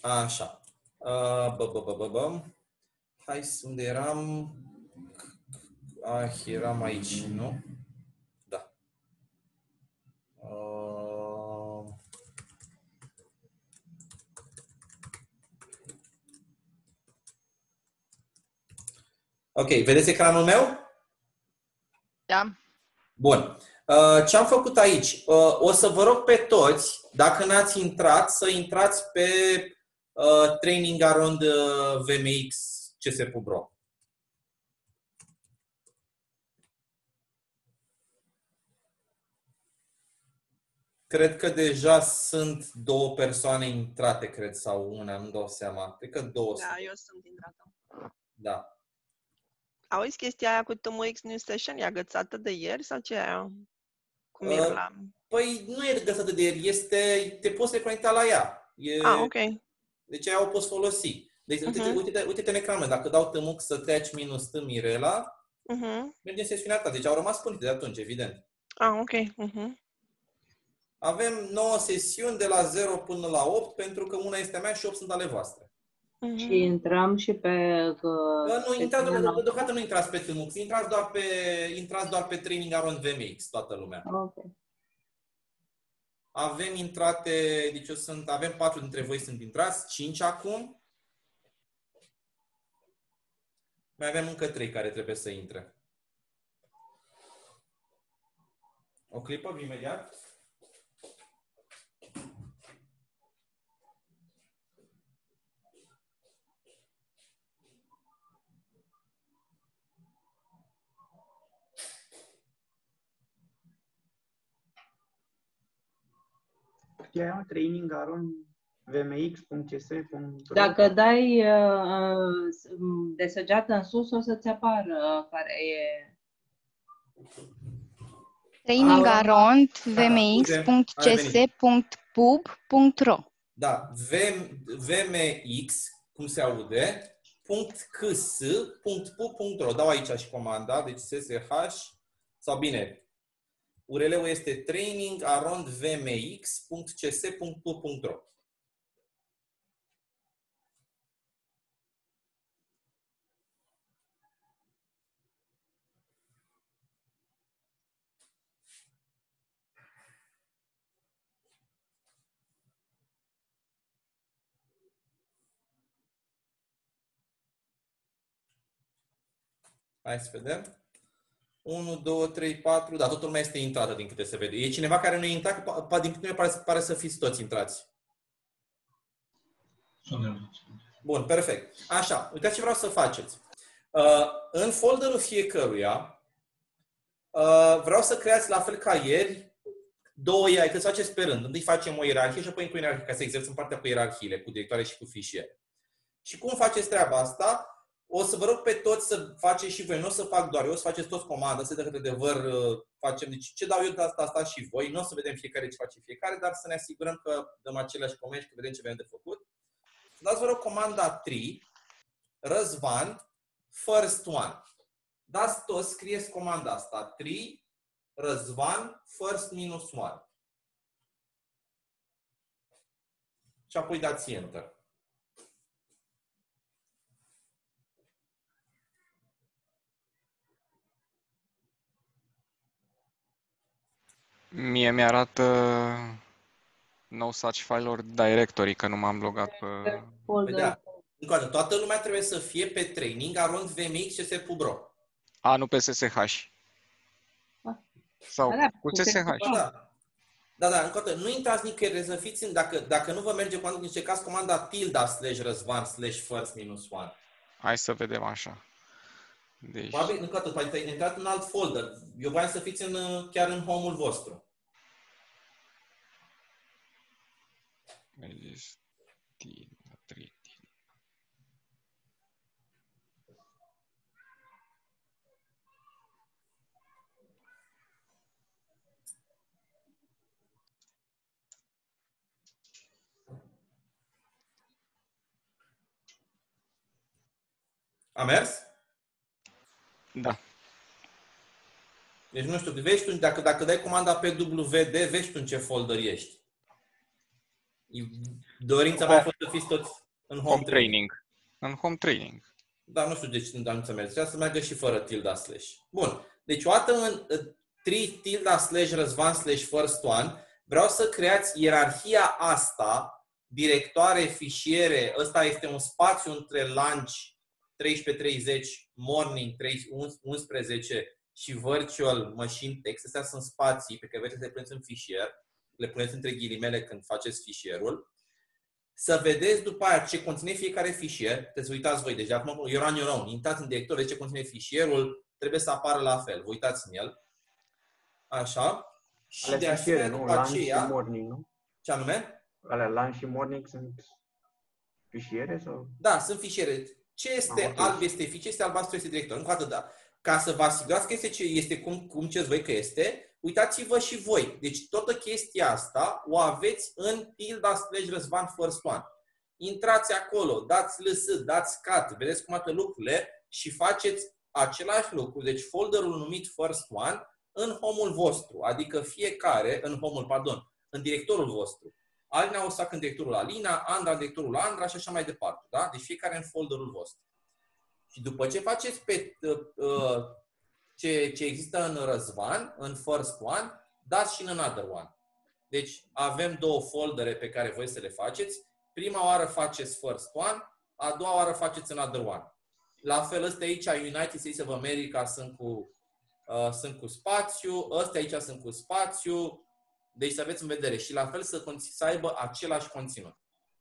Așa. Hai să unde eram? Eram aici, nu? Da. Ok, vedeți ecranul meu? Da. Bun. Ce am făcut aici? O să vă rog pe toți, dacă n-ați intrat, să intrați pe Training Around VMX CS.ro. Cred că deja sunt 2 persoane intrate, cred, sau una, nu dau seama. Cred că 2 Da, sunt. eu sunt intrată. Da. Auzi, chestia aia cu TMX New Station e agățată de ieri sau ce e aia? Cum e la... Păi nu e găsată de ieri, te poți reconecta la ea. Ok. Deci aia o poți folosi. Deci uite-te în ecran, dacă dau TMX să treci minus T Mirela, merge în sesiunea ta. Deci au rămas punte de atunci, evident. Ok. Avem 9 sesiuni de la 0 până la 8, pentru că una este a mea și 8 sunt ale voastre. Și intrăm și pe... Deocamdată nu intrați pe TMX, intrați doar pe Training Around VMX, toată lumea. Ok. Avem intrate, deci avem 4 dintre voi sunt intrați, 5 acum. Mai avem încă 3 care trebuie să intre. O clipă, imediat. Training Around vmx.cs.ro. Dacă dai de săgeată în sus, o să-ți apară care e... Training Around vmx.cs.pub.ro. Da, vmx, cum se aude, .cs.pub.ro. Dau aici și comanda, deci SSH, sau bine, URL-ul este trainingaroundvmx.cs.pub.ro. Hai să vedem. 1, 2, 3, 4. Da, totul mai este intrată din câte se vede. E cineva care nu e intrat? Din câte mi pare să fiți toți intrați. Bun, perfect. Așa, uitați ce vreau să faceți. În folderul fiecăruia vreau să creați la fel ca ieri 2 ierarhii, că să faceți pe rând. Întâi facem o ierarhie și apoi încă o ierarhie, ca să exersăm partea cu ierarhiile, cu directoare și cu fișiere. Și cum faceți treaba asta? O să vă rog pe toți să faceți și voi. Nu o să fac doar eu, o să faceți toți comanda, să de adevăr facem. Deci ce dau eu de asta și voi. Nu o să vedem fiecare ce face fiecare, dar să ne asigurăm că dăm aceleași comenzi, că vedem ce avem de făcut. Dați vă rog comanda 3, Răzvan, first one. Dați toți, scrieți comanda asta. 3, Răzvan, first minus 1. Și apoi dați enter. Mie mi-arată no such file-uri directory, că nu m-am logat pe... Da. Încă o dată, toată lumea trebuie să fie pe training around vmx.cs.ro. Nu pe SSH. Sau cu SSH. Da, încă o dată, nu intrați nicăieri, să fiți dacă nu vă merge cu încercați comanda tilde/răzvan/first-1. Hai să vedem așa. Deci... Probabil, încă o dată, poate ai intrat în alt folder. Eu voiam să fiți chiar în home-ul vostru. A mers? Da. Deci nu știu, vezi tu, dacă dai comanda PWD, vezi tu în ce folder ești. Dorința mea a fost să fiți toți în home training. training. În home training. Dar nu știu de ce nu să mergeți. Trebuie să meargă și fără tilda slash. Bun. Deci o dată în 3 tilda slash Răzvan slash first one, vreau să creați ierarhia asta, directoare, fișiere. Ăsta este un spațiu între lunch 13:30, morning 11 și virtual machine text. Astea sunt spații pe care vreți să le puneți în fișier. Le puneți între ghilimele când faceți fișierul. Să vedeți după aia ce conține fiecare fișier. Trebuie să uitați voi. Deci acum, you're on your own. Intrați în director, de ce conține fișierul, trebuie să apară la fel. Vă uitați în el. Așa. Și Ale de asemenea, fișiere, nu? după Lunch aceea... și morning, nu? Ce anume? Ale lunch și morning sunt fișiere sau? Da, sunt fișiere. Ce este alb este fișier, ce este albastru este director. Încă o dată, da. Ca să vă asigurați că este cum ce voi că este, uitați-vă și voi. Deci toată chestia asta o aveți în tilda slash Răzvan first one. Intrați acolo, dați ls, dați cat, vedeți cum arată lucrurile și faceți același lucru. Deci folderul numit first one în home-ul vostru, adică fiecare, în directorul vostru. Alina o să facă în directorul Alina, Andra în directorul Andra și așa mai departe. Da? Deci fiecare în folderul vostru. Și după ce faceți pe ce există în Răzvan, în first one, dați și în another one. Deci avem 2 foldere pe care voi să le faceți. Prima oară faceți first one, a doua oară faceți another one. La fel, ăsta aici, United States of America sunt cu spațiu, ăsta aici sunt cu spațiu. Deci să aveți în vedere și la fel să aibă același conținut.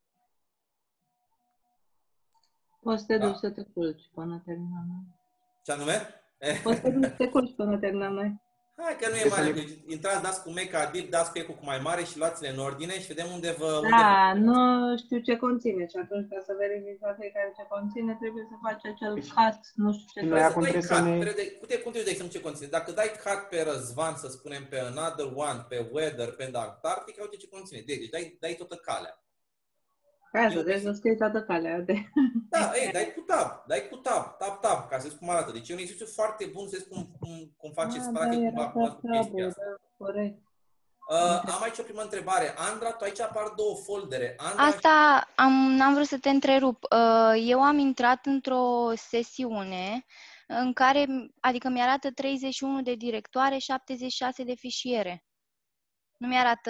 Poți să te duci să te culci până terminăm noi. Ce anume? Poți să te duci să te culci până terminăm noi. Hai că nu e mare. Deci, intrați, dați cu meca dip, dați cu eco cu mai mare și luați-le în ordine și vedem unde vă... Da, nu știu ce conține și atunci ca să verifici la fiecare ce conține trebuie să faci acel cut, nu știu ce. Noi acum trebuie trebuie să ne... Cum te de exemplu ce conține? Dacă dai cut pe Răzvan, să spunem, pe another one, pe weather, pe Antarctica, uite ce conține. Deci dai toată calea. Ca să trebuie să scrii toată calea de... Da, dai cu tab, ca să vezi cum arată. Deci e un exercițiu foarte bun să vezi cum faceți, cu chestia asta. Corect. Am aici o primă întrebare. Andra, tu aici apar 2 foldere. Asta n-am vrut să te întrerup. Eu am intrat într-o sesiune în care, adică mi-arată 31 de directoare, 76 de fișiere. Nu mi-arată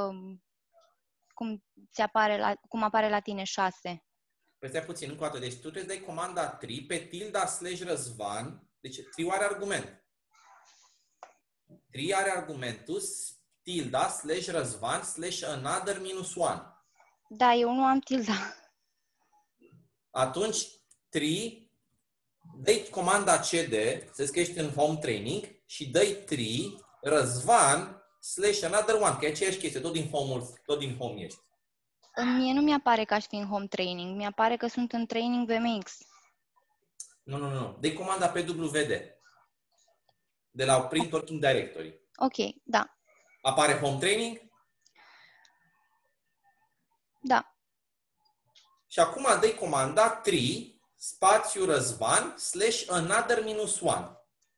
cum apare la tine 6. Păi stai puțin, încă o dată. Deci tu trebuie să dai comanda tri pe tilda slash Răzvan. Deci tri are argument. Tri are argumentul tilda slash Răzvan slash another minus one. Da, eu nu am tilda. Atunci, tri, dai comanda cd, să zici că ești în home training și dai tri Răzvan slash another one, că e aceeași chestie, tot din home ești. Mie nu mi-apare că aș fi în home training, mi-apare că sunt în training VMX. Nu. Dai comanda PWD. De la Print Working Directory. Ok, da. Apare home training? Da. Și acum dai comanda tri, spațiu Răzvan, slash another minus one.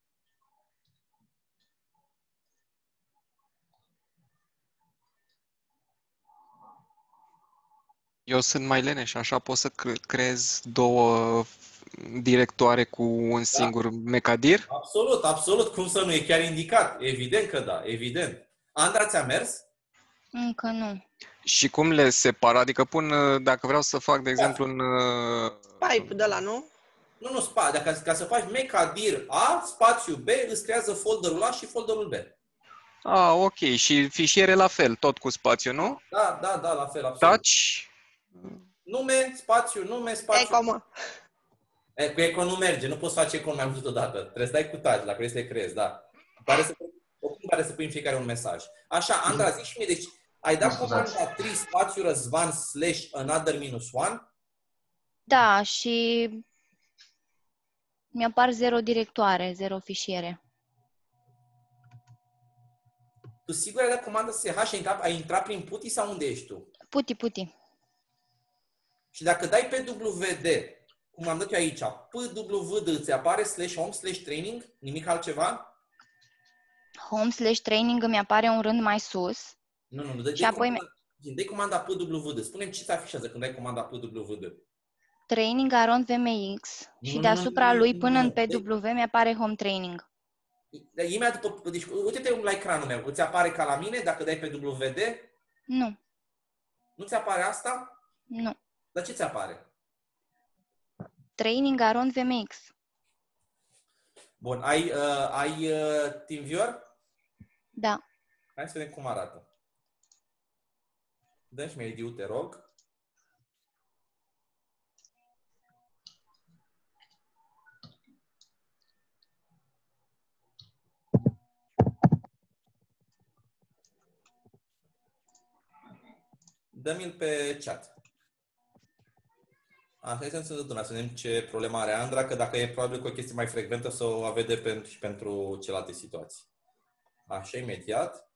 Eu sunt mai leneș, așa pot să creez 2 directoare cu un singur mecadir? Absolut. Cum să nu? E chiar indicat. Evident că da, evident. Andra, ți-a mers? Încă nu. Și cum le separ? Adică dacă vreau să fac, de exemplu, în... Pipe de la, nu? Nu, spațiu. Ca să faci mecadir A, spațiu B, îți creează folderul A și folderul B. Ok. Și fișiere la fel, tot cu spațiu, nu? Da, la fel, absolut. Touch? Nume, spațiu. Eco, mă. Cu eco nu merge, nu poți face eco mai mult odată. Trebuie să dai cu touch, dacă vrei să le creezi, da. Pare să pui în fiecare un mesaj. Așa, Andra, zici și mie, deci ai dat comanda tri spațiu Răzvan slash another minus one? Da, și mi-apar 0 directoare, 0 fișiere. Tu sigur ai dat comanda SH și ai intrat prin PuTTY sau unde ești tu? PuTTY. Și dacă dai PWD, cum am dat eu aici, PWD, îți apare /home/training? Nimic altceva? Home/training îmi apare un rând mai sus. Nu, și apoi Dai comanda PWD. Spune-mi ce se afișează când dai comanda PWD. Training Arond VMX și deasupra lui până în PW mi-apare Home Training. Imediat după, deci uite-te la ecranul meu. Îți apare ca la mine dacă dai pe WD? Nu. Nu ți apare asta? Nu. Dar ce ți apare? Training Arond VMX. Bun, ai TeamViewer? Da. Hai să vedem cum arată. Dă-mi și mie ID-ul, te rog. Dă-mi-l pe chat. Hai să vedem ce problemă are Andra, că dacă e probabil că o chestie mai frecventă să o vede și pentru celelalte situații. Așa, imediat.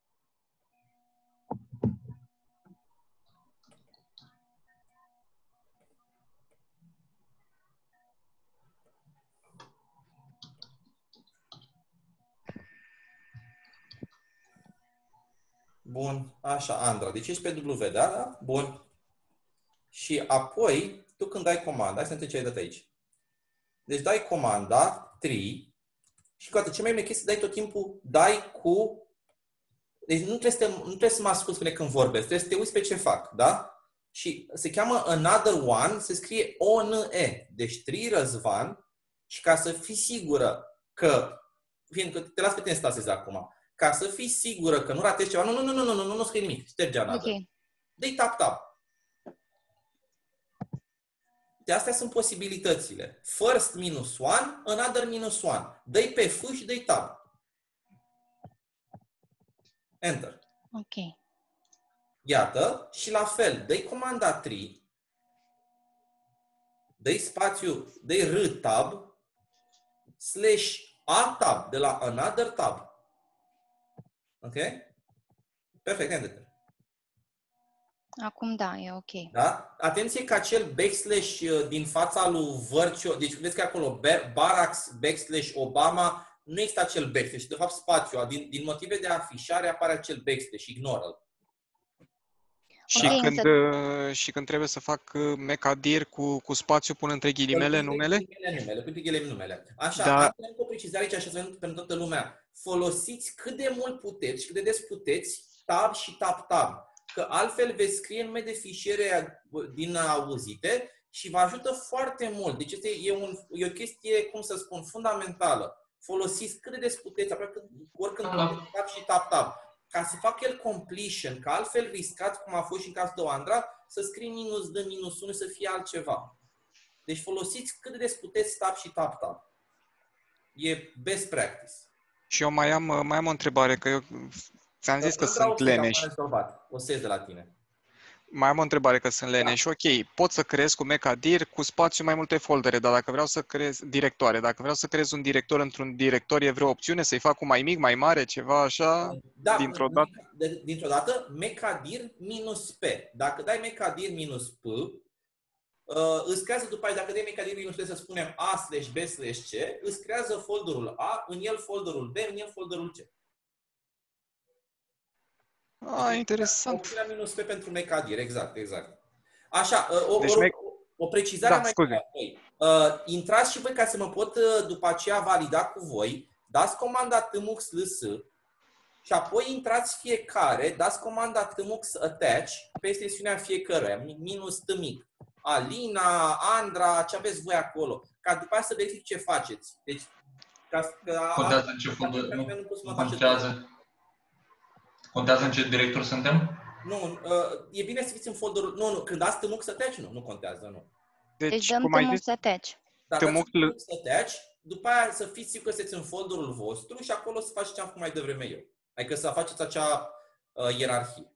Bun, așa, Andra. Deci ești pe W, da? Bun. Și apoi, tu când dai comanda, hai să înțeleg ce ai dat aici. Deci dai comanda 3 și cu atât ce mai e chestie, dai tot timpul, dai cu... Deci nu trebuie să mă asculți când vorbesc, trebuie să te uiți pe ce fac, da? Și se cheamă another one, se scrie ONE. Deci 3 Răzvan și ca să fii sigură că, fiindcă te las pe tine să tasezi acum, ca să fii sigură că nu ratezi ceva, nu scrie nimic, șterge another. Ok. Dă-i tap. De astea sunt posibilitățile. First minus one, another minus one. Dă-i pe F și dă-i tab. Enter. Ok. Iată, și la fel, dă-i comanda 3, dă-i spațiu, dă-i R tab, / A tab, de la another tab. Ok? Perfect, enter. Acum da, e ok. Da? Atenție că acel backslash din fața lui Virtual, deci vedeți că acolo Barack / Obama, nu există acel backslash, de fapt spațiu, din motive de afișare apare acel backslash, ignoră-l. Și, Ok, și când trebuie să fac mecadir cu spațiu, pun între ghilimele numele? Între ghilimele numele. Așa, Da. am o precizare aici, așa să vedem pentru toată lumea. Folosiți cât de mult puteți și cât de des puteți tab și tab. Că altfel veți scrie nume de fișiere din auzite și vă ajută foarte mult. Deci e o chestie, cum să spun, fundamentală. Folosiți cât de des puteți, aproape oricând tab și tab. Ca să facă el completion, că altfel riscați, cum a fost și în cazul de Andra, să scrii minus de minus 1 să fie altceva. Deci folosiți cât de des puteți tab și tab. E best practice. Și eu mai am o întrebare, că eu ți-am zis că sunt leneș. O să ies de la tine. Mai am o întrebare, că sunt leneș. Ok, pot să creez cu mecadir, cu spațiu mai multe foldere, dar dacă vreau să creez directoare, dacă vreau să creez un director într-un director, e vreo opțiune să-i fac cu mai mic, mai mare, ceva așa, Da, dintr-o dată? Dintr-o dată, mecadir minus P. Dacă dai mecadir minus P, îți creează după aia, dacă dai mecadir minus P, să spunem A/B/C, îți creează folderul A, în el folderul B, în el folderul C. Interesant. Opțiunea minus P pentru mecadir, exact. Așa, Deci o precizare Da, mai scuze. intrați și voi ca să mă pot după aceea valida cu voi, dați comanda tmux ls și apoi intrați fiecare, dați comanda tmux attach pe sesiunea fiecăruia, minus t mic. Alina, Andra, ce aveți voi acolo, ca după aceea să verific ce faceți. Deci, Contează în ce folder, nu contează. Contează în ce director suntem? Nu, e bine să fiți în folderul. Nu, când dați tmux attach, nu contează, nu. Deci dăm cum ai tmux zis, attach. Dar tmux dați attach, după aia să fiți siguri că sunteți în folderul vostru și acolo să faceți ce am făcut mai devreme eu. Adică să faceți acea ierarhie.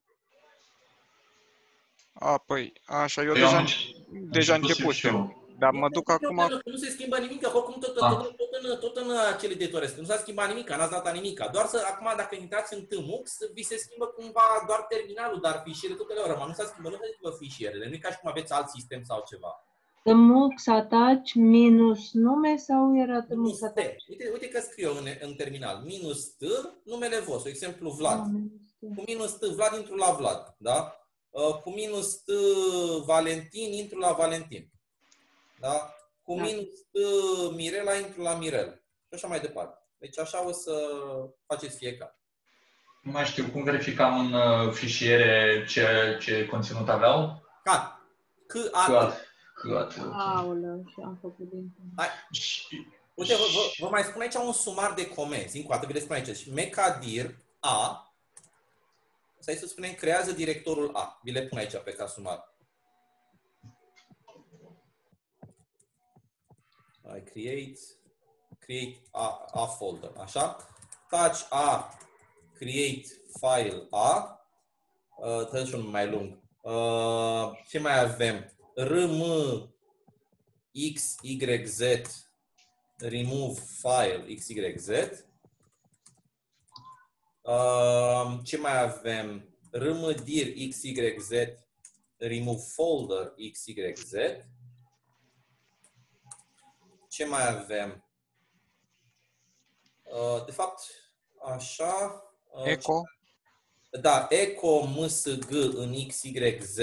Păi, așa, eu Eu deja început. Dar mă duc acum... Nu se schimbă nimic, că oricum tot în acele de doresc. Nu s-a schimbat nimic, n-ați dat nimic. Doar să, acum, dacă intrați în tmux, vi se schimbă cumva doar terminalul, dar fișierele tot le rămân. Nu s-a schimbat, nu se schimbă fișierele. Nu e ca și cum aveți alt sistem sau ceva. Tmux attach minus nume sau era tmux attach? Uite că scriu în terminal. Minus T, numele vostru. Exemplu Vlad. Cu minus T, Vlad intru la Vlad. Da? cu minus T Valentin, intru la Valentin. Da? Cu minus T Mirela, intru la Mirela. Și așa mai departe. Deci așa o să faceți fiecare. Nu mai știu, cum verificam în fișiere ce conținut aveau? Cat. Cat. Aoleu, și am făcut din... Uite, vă mai spun aici un sumar de comenzi. Încă o dată vi le spun aici. Și Mecadir A, să spunem, creează directorul A. Vi le pun aici pe ca sumar. Create A folder. Așa? Touch A, create file A. Trebuie și unul mai lung. Ce mai avem? rm xyz remove file xyz. Ce mai avem? rmdir xyz remove folder xyz. Ce mai avem? De fapt, așa... Echo. Da, echo msg în xyz.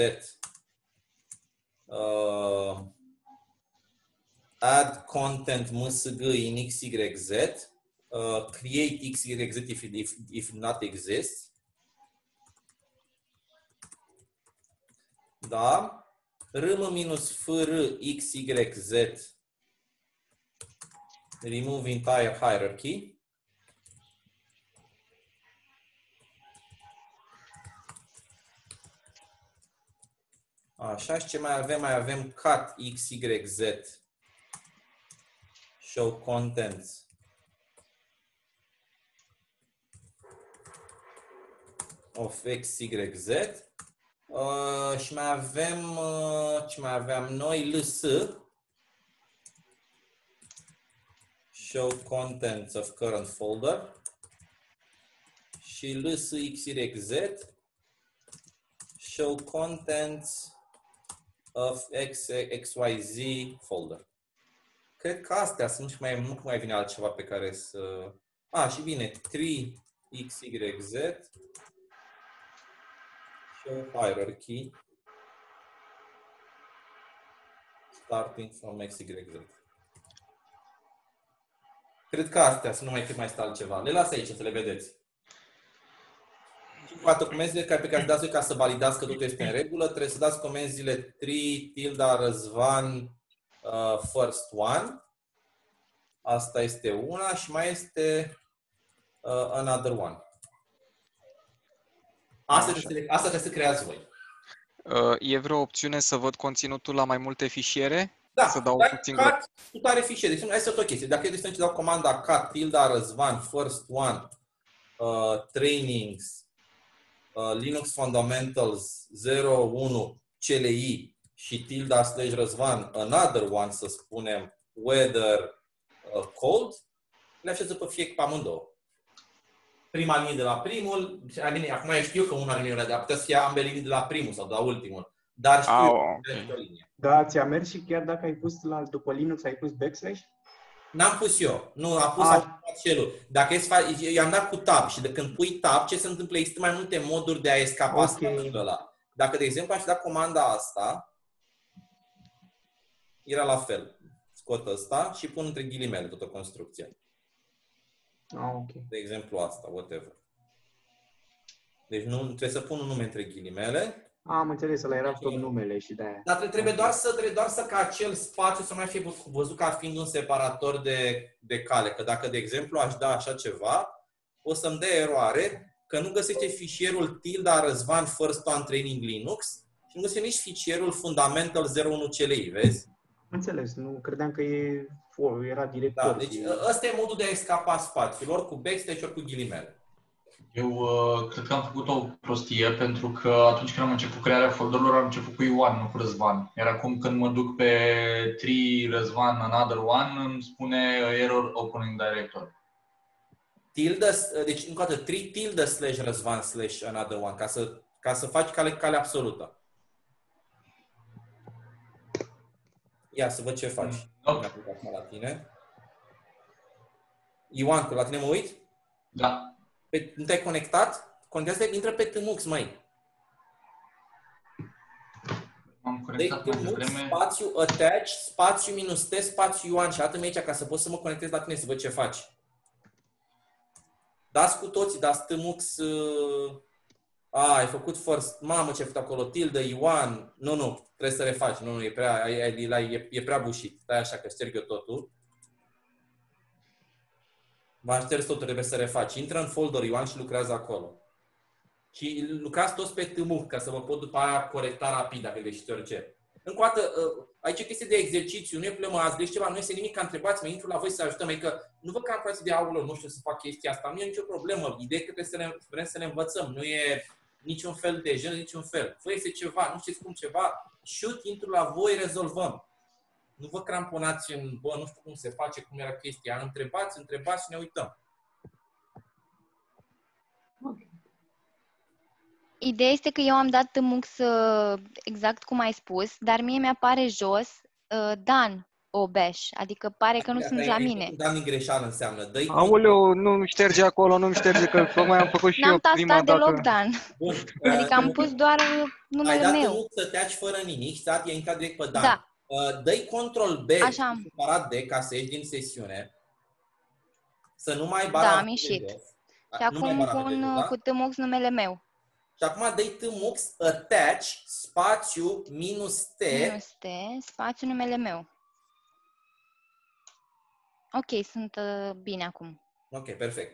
Add content msg in xyz. Create xyz if not exists. Da. rm-fr xyz. Remove entire hierarchy. Așa, și ce mai avem? Mai avem cut xyz. Show contents. Of xyz. Și mai avem, ce mai aveam noi? ls. Show contents of current folder. Și ls xyz. Show contents of xyz folder. Cred că astea sunt și nu mai vine altceva pe care să... Și bine, 3xyz show hierarchy starting from xyz. Cred că astea sunt, nu mai stă altceva. Le las aici să le vedeți. Toate comenzile pe care dați ca să validați că totul este în regulă, trebuie să dați comenzile 3 tilda Răzvan first one. Asta este una și mai este another one. Asta trebuie să creați voi. E vreo opțiune să văd conținutul la mai multe fișiere? Da, să dau puțin cut cu tare fișiere. Deci, hai să o chestie. Dacă eu să dau comanda cut tilda Răzvan first one trainings Linux Fundamentals 01 CLI și tilda / Răzvan another one, să spunem, weather cold, le așează pe amândouă. Prima linie de la primul, acum eu știu că una linie de putea să fie ambele linii de la primul sau de la ultimul, dar știu o linie. Da, ți-a mers și chiar dacă ai pus după Linux, ai pus backslash? N-am pus eu. Nu, am pus celul. Dacă i-am dat cu tab și de când pui tab, ce se întâmplă? Există mai multe moduri de a escapa spațiul ăla. Dacă, de exemplu, aș da comanda asta, era la fel. Scot ăsta și pun între ghilimele toată construcția. De exemplu asta, whatever. Deci trebuie să pun un nume între ghilimele. Am înțeles, ăla era tot numele și de-aia. Dar trebuie doar să ca acel spațiu să mai fie văzut ca fiind un separator de cale. Că dacă, de exemplu, aș da așa ceva, o să-mi dea eroare că nu găsește fișierul tilda Răzvan first one training Linux și nu găsește nici fișierul fundamental 01 CLI, vezi? Înțeles, nu credeam că era director. Da, deci ăsta e modul de a escapa spațiul, ori cu backstage, ori cu ghilimele. Eu cred că am făcut o prostie, pentru că atunci când am început crearea folderilor, am început cu Ioan, nu cu Răzvan. Iar acum când mă duc pe 3 Răzvan another one, îmi spune error opening director. Deci, încă o dată, 3 tilde / Răzvan / another one, ca să faci cale absolută. Ia să văd ce faci. La tine. Ioan, la tine mă uit? Da. Nu te-ai conectat? Contează, intră pe Tmux, măi. m-am conectat mai devreme. Spațiu attach, spațiu minus T, spațiu Ioan. Și arată-mi aici ca să pot să mă conectez la tine să văd ce faci. Dați cu toții, dați tmux. Ai făcut first. Mamă, ce ai făcut acolo? Tilde, Ioan. Nu, trebuie să refaci. Nu, e prea bușit. Stai așa că șterg eu totul. V-am șters totul, trebuie să refaci. Intră în folder Ioan și lucrează acolo. Și lucrați toți pe tmux, ca să vă pot după aia corecta rapid, dacă greșiți orice. Încă o dată, aici e chestie de exercițiu, nu e problemă, ați greșit ceva, nu este nimic, că întrebați-mă, intru la voi să ajutăm, adică nu vă crampați de aulă, nu știu să fac chestia asta, nu e nicio problemă, ideea e că vrem să ne învățăm, nu e niciun fel de gen, niciun fel. Vă este ceva, nu știți cum ceva, shoot, intru la voi, rezolvăm. Nu vă cramponați în, bă, nu știu cum se face, cum era chestia, întrebați și ne uităm. Ideea este că eu am dat tmux exact cum ai spus, dar mie mi-apare jos Dan Obeș, adică pare că nu sunt la mine. Dan din greșeală înseamnă. Aoleu, nu șterge acolo, nu șterge, că tocmai am făcut și eu prima N-am dată. tastat deloc Dan. Bun. Adică am pus doar numele meu. meu. Ai dat tmux să teaci fără nimic și i-ai intrat direct pe Dan. Da. Dă-i control B, separat D, ca să ieși din sesiune. Să nu mai bara. Da, am ieșit. Și acum pun cu tmux numele meu. Și acum dă-i tmux attach, spațiu, minus T. Minus T, spațiu, numele meu. Ok, sunt bine acum. Ok, perfect.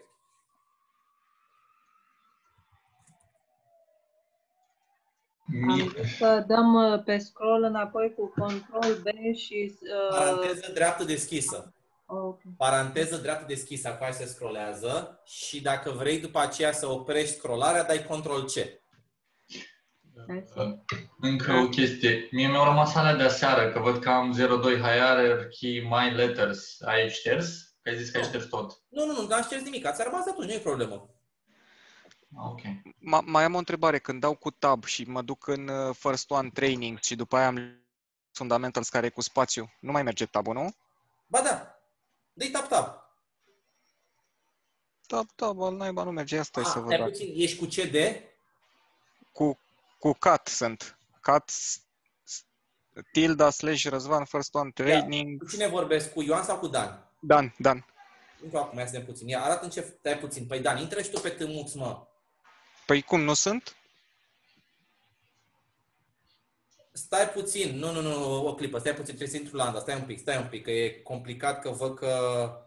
Am zis să dăm pe scroll înapoi cu control B și... Paranteză dreaptă deschisă. Okay. Paranteză dreaptă deschisă, acolo se scrollează și dacă vrei după aceea să oprești scrollarea, dai control C. Încă o chestie. Mie mi-au rămas alea de aseară, că văd că am 02 hierarchy, my letters. Ai șters? Că ai zis că ai șters tot. Nu am șters nimic. Ați rămas atunci, nu e problemă. Ok. Mai am o întrebare. Când dau cu tab și mă duc în first one training și după aia am fundamentals care e cu spațiu, nu mai merge tab-ul, nu? Ba da. Dă-i tab. Tab, al naiba nu merge. Asta e să văd. Puțin, ești cu CD? Cu cat sunt. Cat tilda / Răzvan first one training. Cu cine vorbesc? Cu Ioan sau cu Dan? Dan. Încă acum, ia să vedem puțin. Arată-mi ce stai puțin. Păi Dan, intră și tu pe tmux, mă. Păi cum, nu sunt? Stai puțin. Nu, o clipă. Stai puțin, trebuie să intru la Anda. Stai un pic, că e complicat, că văd că...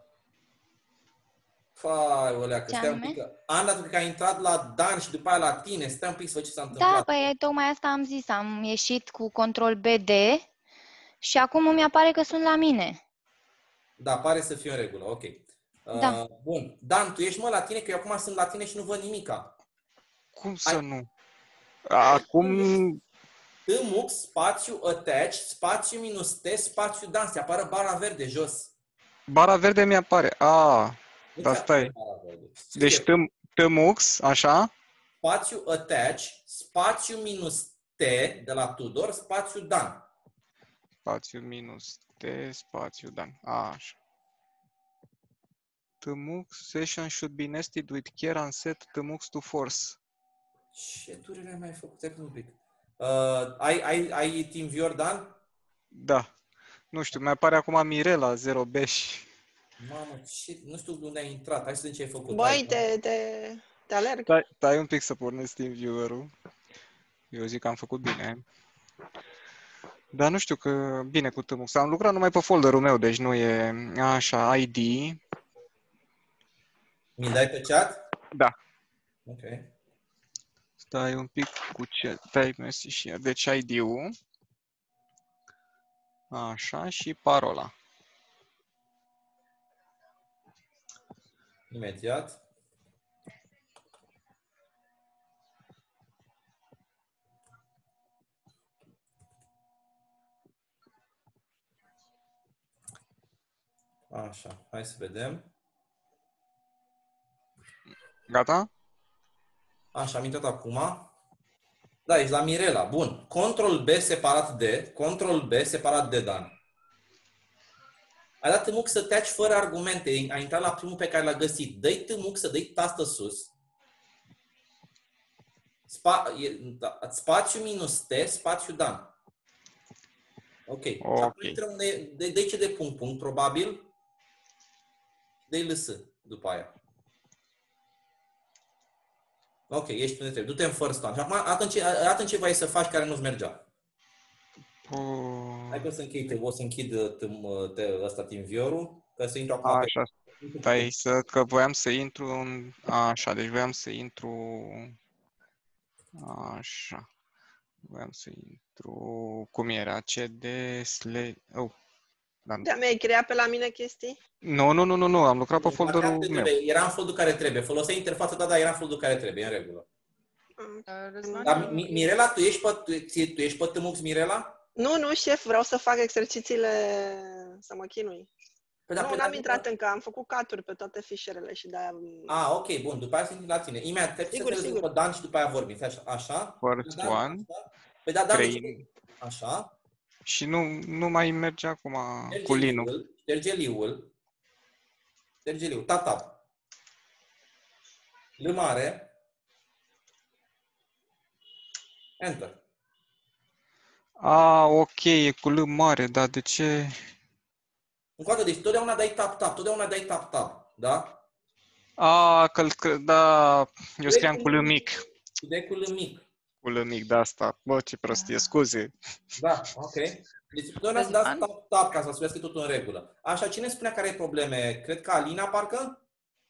Fai, oleacă, stai un pic. Anda, tu că ai intrat la Dan și după aia la tine. Stai un pic să văd ce s-a întâmplat. Da, păi tocmai asta am zis. Am ieșit cu control BD și acum îmi apare că sunt la mine. Da, pare să fie în regulă, ok. Da. Bun. Dan, tu ești la tine, că eu acum sunt la tine și nu văd nimica. Cum să nu? Acum... Tmux, spațiu, attach, spațiu minus T, spațiu Dan. Se apară bara verde jos. Bara verde mi-apare. Dar stai. Deci tmux, așa? Spațiu attach, spațiu minus T de la Tudor, spațiu Dan. Spațiu minus T, spațiu Dan. Așa. Tmux session should be nested with care and set tmux to force. Ce durere ai mai făcut? Stai un pic. Ai TeamViewer, Dan? Da. Nu știu, mi-apare acum Mirela, 0beș. Mamă, nu știu unde ai intrat. Hai să vedem ce ai făcut. Băi, te alerg. Stai un pic să pornesc TeamViewer-ul. Eu zic că am făcut bine. Dar nu știu că bine cu tmux. Am lucrat numai pe folderul meu, deci nu e așa, ID. Mi-l dai pe chat? Da. Ok. Stai un pic cu ce? Type message share. Deci ID-ul. Așa, și parola. Imediat. Așa, hai să vedem. Gata? Așa, am intrat acum. Da, ești la Mirela. Bun. Control B separat de, Control B separat de Dan. Ai dat tmux să teaci fără argumente. Ai intrat la primul pe care l-a găsit. Dă-i tmux să dă-i tastă sus. Spațiu minus T, spațiu Dan. Ok. Și Ok. acum intrăm de aici de punct, probabil. De-i LS după aia. Ok, ești unde trebuie. Du-te în first one. Și acum, atunci ce vrei să faci care nu-ți mergea? Hai că o să închid, o să închid ăsta TeamViewer-ul, că să intru acum pe... Așa. Stai că voiam să intru în... Așa, deci voiam să intru... Așa. Voiam să intru... Cum era? CD... Oh. Da. Da, mi-ai creat pe la mine chestii? Nu, am lucrat pe folderul meu. Era în folderul care trebuie. Foloseai interfața, da, era în folderul care trebuie, în regulă. Dar, Mirela, tu ești pe Tmux, Mirela? Nu, șef, vreau să fac exercițiile, să mă chinui. N-am intrat încă, am făcut caturi pe toate fișierele și de-aia... Ok, bun, după aia sunt la tine. Imediat, trebuie să te după Dan și după aia vorbim. Așa? First one. Păi da, Dan, așa. Și nu mai merge acum cu Linux. Șterge liul. Tap. L mare. Enter. Ok, e cu L mare, dar de ce? Încoată, deci totdeauna dai tap, da? Da, eu scriam cu L mic. Tu dai cu L mic. Cu L mic, de asta. Bă, ce prostie, scuze. Da, ok. Deci totdeauna să dați tap ca să spuneți că e totul în regulă. Așa, cine spunea care ai probleme? Cred că Alina, parcă?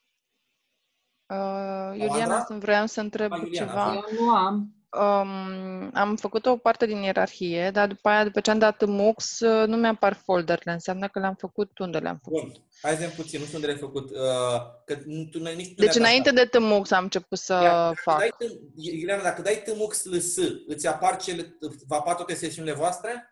Iuliana, vreau să întreb ceva. Eu nu am. Am făcut o parte din ierarhie, dar după aia, după ce am dat MUX, nu mi-apar folderele. Înseamnă că le-am făcut unde le-am făcut. Bun. Hai să vedem puțin, nu știu unde le-ai făcut. Deci înainte de TMUX am început să fac. Iuliana, dacă dai TMUX LS, îți vă apar toate sesiunile voastre?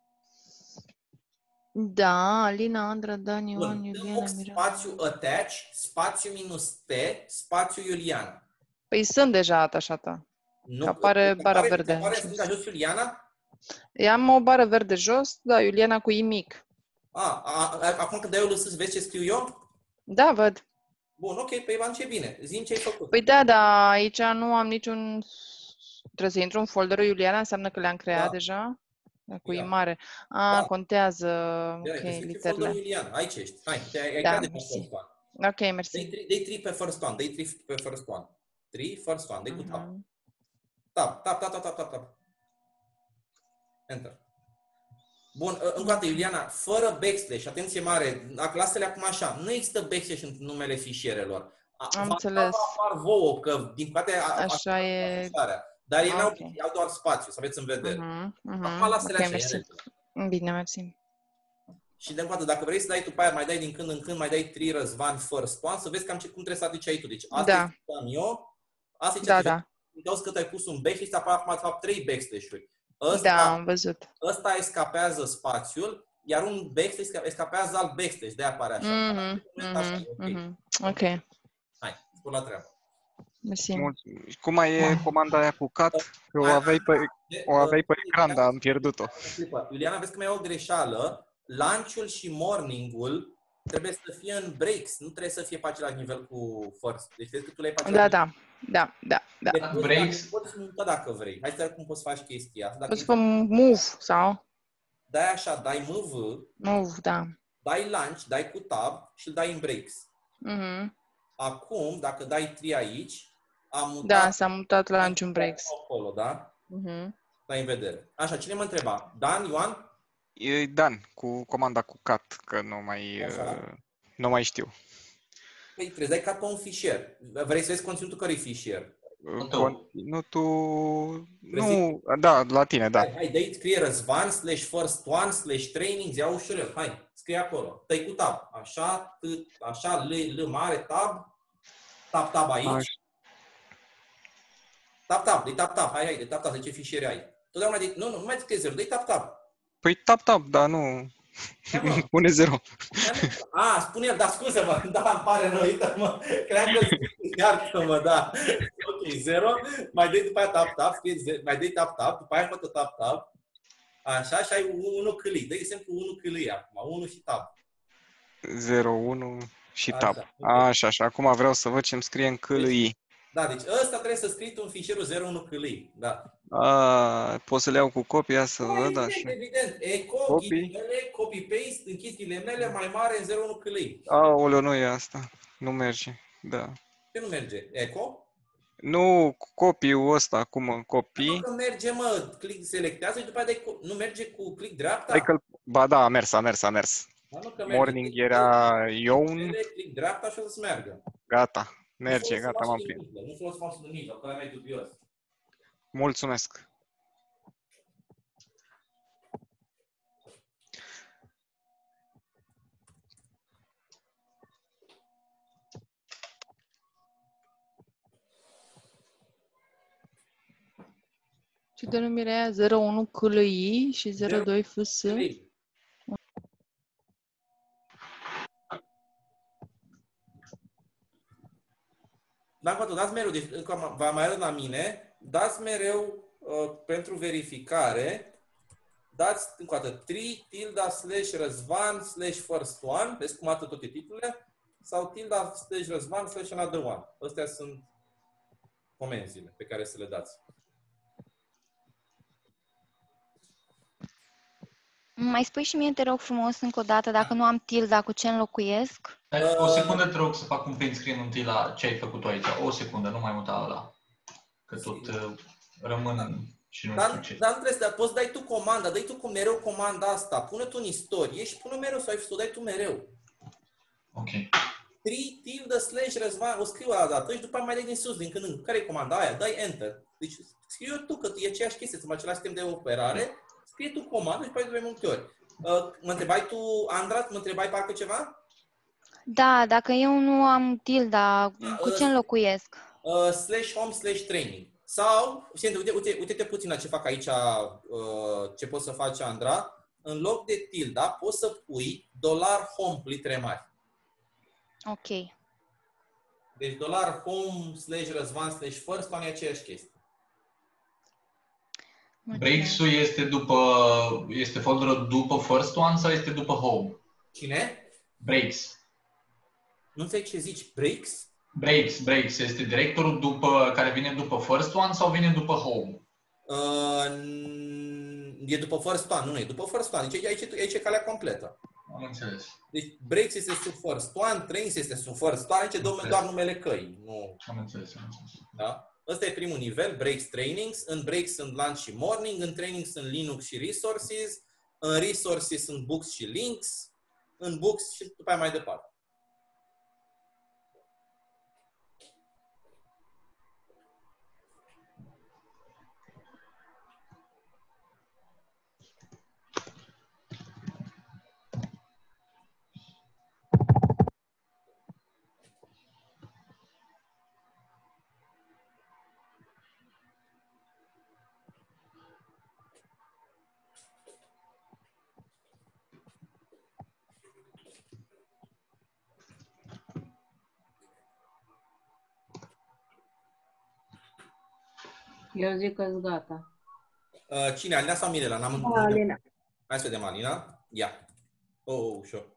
Da, Alina, Andra, Dan, Ioan, Iuliana, Mirela. Spațiu attach, spațiu -T, spațiu Iuliana. Păi sunt deja atașată. Că apare bara verde. Apare stânga jos Iuliana? Am o bară verde jos, da, Iuliana cu I mic. Acum când dai eu LS, vezi ce scriu eu? Da, văd. Bun, ok, păi Ivan, ce bine. Zi-mi ce ai făcut. Păi da, dar aici nu am niciun... Trebuie să intru în folderul Iuliana, înseamnă că le-am creat deja? Cu I mare. Contează, ok, literele. Iuliana, aici ești. Hai, ai da, creat de first one. Ok, mersi. Dai 3 pe first one, dai 3 pe first one. 3, first one, dai cu tab. Tap. Enter. Bun, încă o dată, Iuliana, fără backslash, atenție mare, lasă-le acum așa, nu există backslash în numele fișierelor. Am înțeles. Apar vouă, că din păcate așa e. Dar ei au doar spațiu, să aveți în vedere. Acum lasă-le așa. Mersi. Bine, mersi. Și de încoace, dacă vrei să dai tu pe aia, mai dai din când în când, mai dai 3 Răzvan first one, să vezi cam cum trebuie să aduci tu. Deci asta e ce am eu, asta e ce am eu, că tu ai pus un backslash, apare acum de fapt 3 backslash-uri. Am văzut. Ăsta escapează spațiul, iar un backslash escapează alt backslash, de-aia apare așa. Ok. Hai, spun la treabă. Mersi. Cum mai e comanda aia cu cat? Că o aveai pe ecran, dar am pierdut-o. Iuliana, vezi că mai e o greșeală. Lunch-ul și morning-ul trebuie să fie în breaks, nu trebuie să fie pe același nivel cu first. Deci vezi că tu le-ai pe același nivel. Da. Deci, breaks. Poți muta dacă vrei. Hai să vedem cum poți face chestia asta. Poți să fac move sau? Dai așa, dai move, dai lunch, dai cu tab și îl dai în breaks. Acum, dacă dai 3 aici, am mutat... Da, s-a mutat lunch în breaks. Acolo, da? Dai în vedere. Așa, cine mă întreba? Dan, Ioan? E Dan, cu comanda cu cat, că nu mai știu. Păi trebuie să dai cat pe un fișier. Vrei să vezi conținutul cărui fișier? Conținutul... Nu, da, la tine, da. Hai, dă-i scrie Răzvan /first one /training, ia ușurel. Hai, scrie acolo. Tăi cu tab. Așa, L mare, tab aici. Tab, dă-i tab. Hai, de tab, ce fișiere ai. Totdeauna nu mai scrie 0, dă-i tab. Păi tab, dar nu... Pune 0. Spune el, dar scuză-mă, îmi pare rău, uită-mă, cream că iartă-mă, da. Ok, 0, mai dai după aia tab, mai dai tab, după aia fătă tab, așa, și ai 1 câlii, dă exemplu 1 câlii acum, 1 și tab. 0, 1 și tab. Așa, acum vreau să văd ce-mi scrie în câlii. Da, deci ăsta trebuie să scrii tu în fișierul 01 câlii, da. Pot să le iau cu copia să văd așa. Evident. Eco, Copy. ghilimele, copy-paste, închid ghilimele, mai mare în 01 câlii. Aoleu, nu e asta. Nu merge. Da. Ce nu merge? Eco? Nu, copy-ul ăsta, cum copii. Nu că merge, mă, click selectează și după aceea nu merge cu click dreapta? Adică, ba da, a mers. Da, nu, că merge. Morning era Ion. Click dreapta și o să meargă. Gata, merge, gata, m-am prins. Nu folosi fasul de mijloc, că ăla mai dubios. Mulțumesc. Și denumirea aia 01 CLI și 02 FS. Dacă dați mereu, deci încă va mai arăt la mine, dați mereu pentru verificare, dați încă o dată ~Răzvan/first one, vezi cum arată toate titlurile, sau ~Răzvan/another one. Astea sunt comenzile pe care să le dați. Mai spui și mie, te rog frumos, încă o dată, dacă nu am tilda, cu ce înlocuiesc? O secundă te rog să fac un print screen întâi la ce ai făcut aici. O secundă, nu mai muta ăla. Că tot rămân și nu știu ce. Dar nu trebuie să poți dai tu comanda, dai tu mereu comanda asta, pune tu în istorie și pune mereu sau să o dai tu mereu. Ok. ~Răzvan, o scriu la dată și după aia mai dai din sus, din când în când. Care e comanda aia? Dai Enter. Deci scriu tu că e aceeași chestie, sunt același sistem de operare, scrie tu comandă și după aia de mai multe ori. Mă întrebai tu, Andra, mă întrebai parcă ceva? Da, dacă eu nu am tilda, cu ce înlocuiesc? /home/training. Sau, uite-te puțin la ce fac aici, ce poți să faci, Andra. În loc de tilda, poți să pui $home cu litere mari. Ok. Deci $home/Răzvan/first one e aceeași chestie. Breaks-ul este folderul după first one sau este după home? Cine? Breaks. Nu înțeleg ce zici. Breaks? Breaks. Este directorul care vine după first one sau vine după home? E după first one, nu e după first one. Deci aici e calea completă. Am înțeles. Deci breaks este sub first one, trains este sub first one, aici doar numele căii. Nu. Am înțeles. Da? Ăsta e primul nivel, breaks trainings. În breaks sunt lunch și morning, în training sunt Linux și resources, în resources sunt books și links, în books și după aia mai departe. Eu zic că-s gata. Cine? Alina sau Mirela? Alina. Hai să vedem Alina. Ia. Ușor.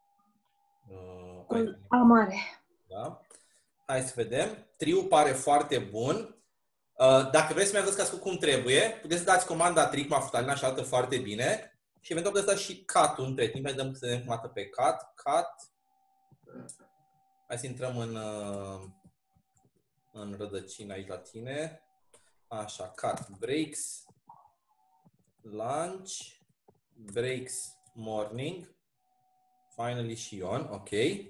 Amare. Da. Hai să vedem. Triul pare foarte bun. Dacă vreți să mi arătați cum trebuie, puteți să dați comanda trick, m-a făcut Alina și arată foarte bine. Și eventual puteți da și cut-ul între timp. Mai dăm să vedem cum arată pe cut. Hai să intrăm în rădăcină aici la tine. Așa, cut breaks, lunch, breaks morning, finally și on, ok.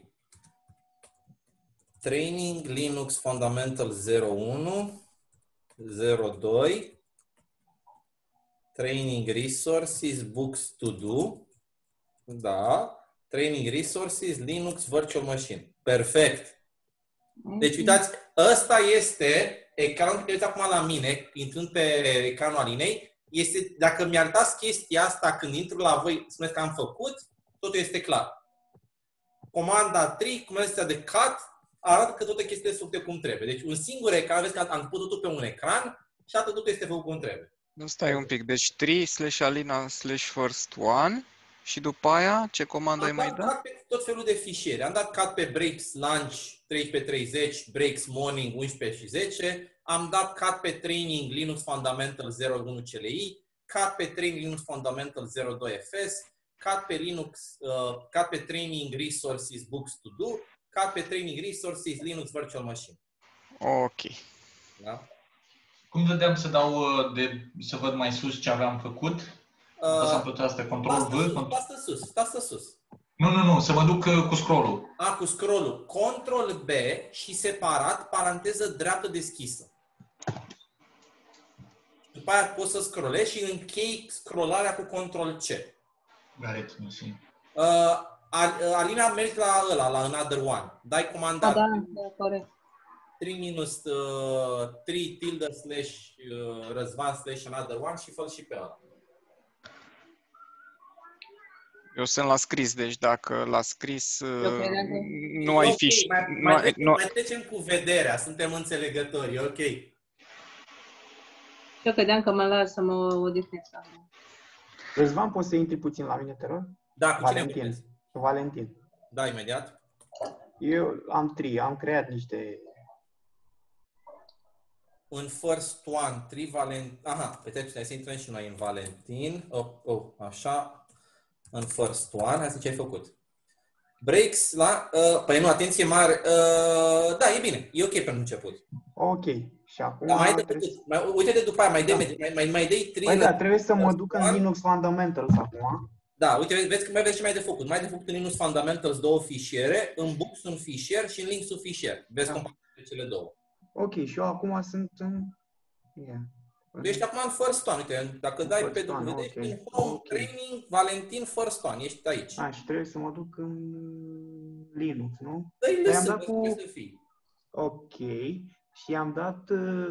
Training Linux Fundamental 01, 02, Training Resources, Books to Do, da, Training Resources, Linux Virtual Machine. Perfect! Deci, uitați, ăsta este ecranul pe care uite acum la mine, intrând pe ecranul Alinei, este, dacă mi-arătați chestia asta când intru la voi, spuneți că am făcut, totul este clar. Comanda trick, comanda de cut, arată că toate chestiile sunt făcute cum trebuie. Deci un singur ecran, vezi că am pus totul pe un ecran și atât totul este făcut cum trebuie. Nu, stai un pic, deci /Alina/first one și după aia ce comandă ai mai dat? Am dat pe tot felul de fișiere. Am dat cut pe breaks lunch 13:30, breaks morning 11 și 10, am dat cat pe training Linux Fundamental 01 CLI, cat pe training Linux Fundamental 02 FS, cat pe training Resources Books to Do, cat pe training Resources Linux Virtual Machine. Ok. Da? Cum dădeam să dau să văd mai sus ce aveam făcut? Apăsam pe asta, control V. Tastă sus. Nu, să mă duc cu scroll-ul. Cu scroll-ul. Control B și separat, paranteză dreaptă deschisă. După aia poți să scrollezi și închei scrollarea cu control C. Garet, nu știu. Alina, mergi la ăla, la Another One. Dai comanda Da, corect. 3 tilde / Răzvan / Another One și fă și pe ăla. Eu sunt la scris, deci dacă la scris nu ai fiș. Mai trecem cu vederea, suntem înțelegători, ok. Eu credeam că mă las să mă odihnesc. Răzvan, poți să intri puțin la mine, te rog? Da, cu cine vorbesc? Valentin. Da, imediat. Eu am creat niște... În first one, 3 Valentin... Aha, puteți să intrăm și noi în Valentin. Așa. În first one, hai să ce ai făcut. Breaks la... păi nu, atenție mare. Da, e bine. E ok pentru început. Ok. Și acum... Da, uite-te după aia, mai dai 3... Păi da, trebuie să mă duc în Linux Fundamentals acum. Da, uite, vezi că mai vezi ce mai de făcut. Mai de făcut în Linux Fundamentals 2 fișiere, în Books un fișier și în Links un fișier. Vezi cum fac cele două. Ok, și eu acum sunt în... Ești acum în first one, uite, dacă dai pe W, în Home, Training, Valentin, first one, ești aici. Și trebuie să mă duc în Linux, nu? Dă-i lăsă, să fii. Ok, și i-am dat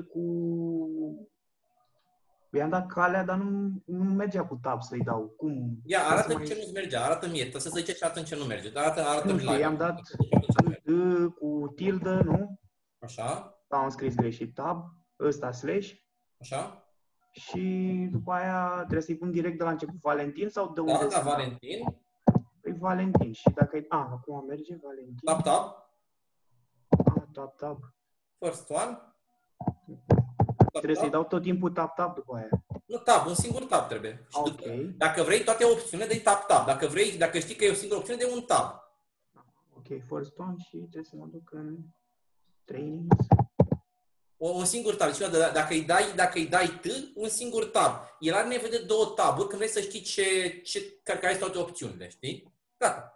i-am dat calea, dar nu mergea cu tab să-i dau. Cum? Ia, arată-mi ce nu mergea, arată-mi mie, trebuie să zice și atunci ce nu merge. Arată-mi la i-am dat cu tildă, nu? Așa. Am scris greșit tab, ăsta slash. Așa. Și după aia trebuie să-i pun direct de la început Valentin sau de unde? Da, Valentin. Păi Valentin. Și dacă e... acum merge Valentin. Tab. Tab. First one. Trebuie să-i dau tot timpul tab după aia. Nu tab, un singur tab trebuie. Și dacă vrei toate opțiunile, dai tab. Dacă știi că e o singură opțiune, dai un tab. Ok, first one și trebuie să mă duc în training. Un singur tab. Dacă îi dai T, un singur tab. El are nevoie de 2 taburi când vrei să știi care sunt toate opțiunile, știi? Gata.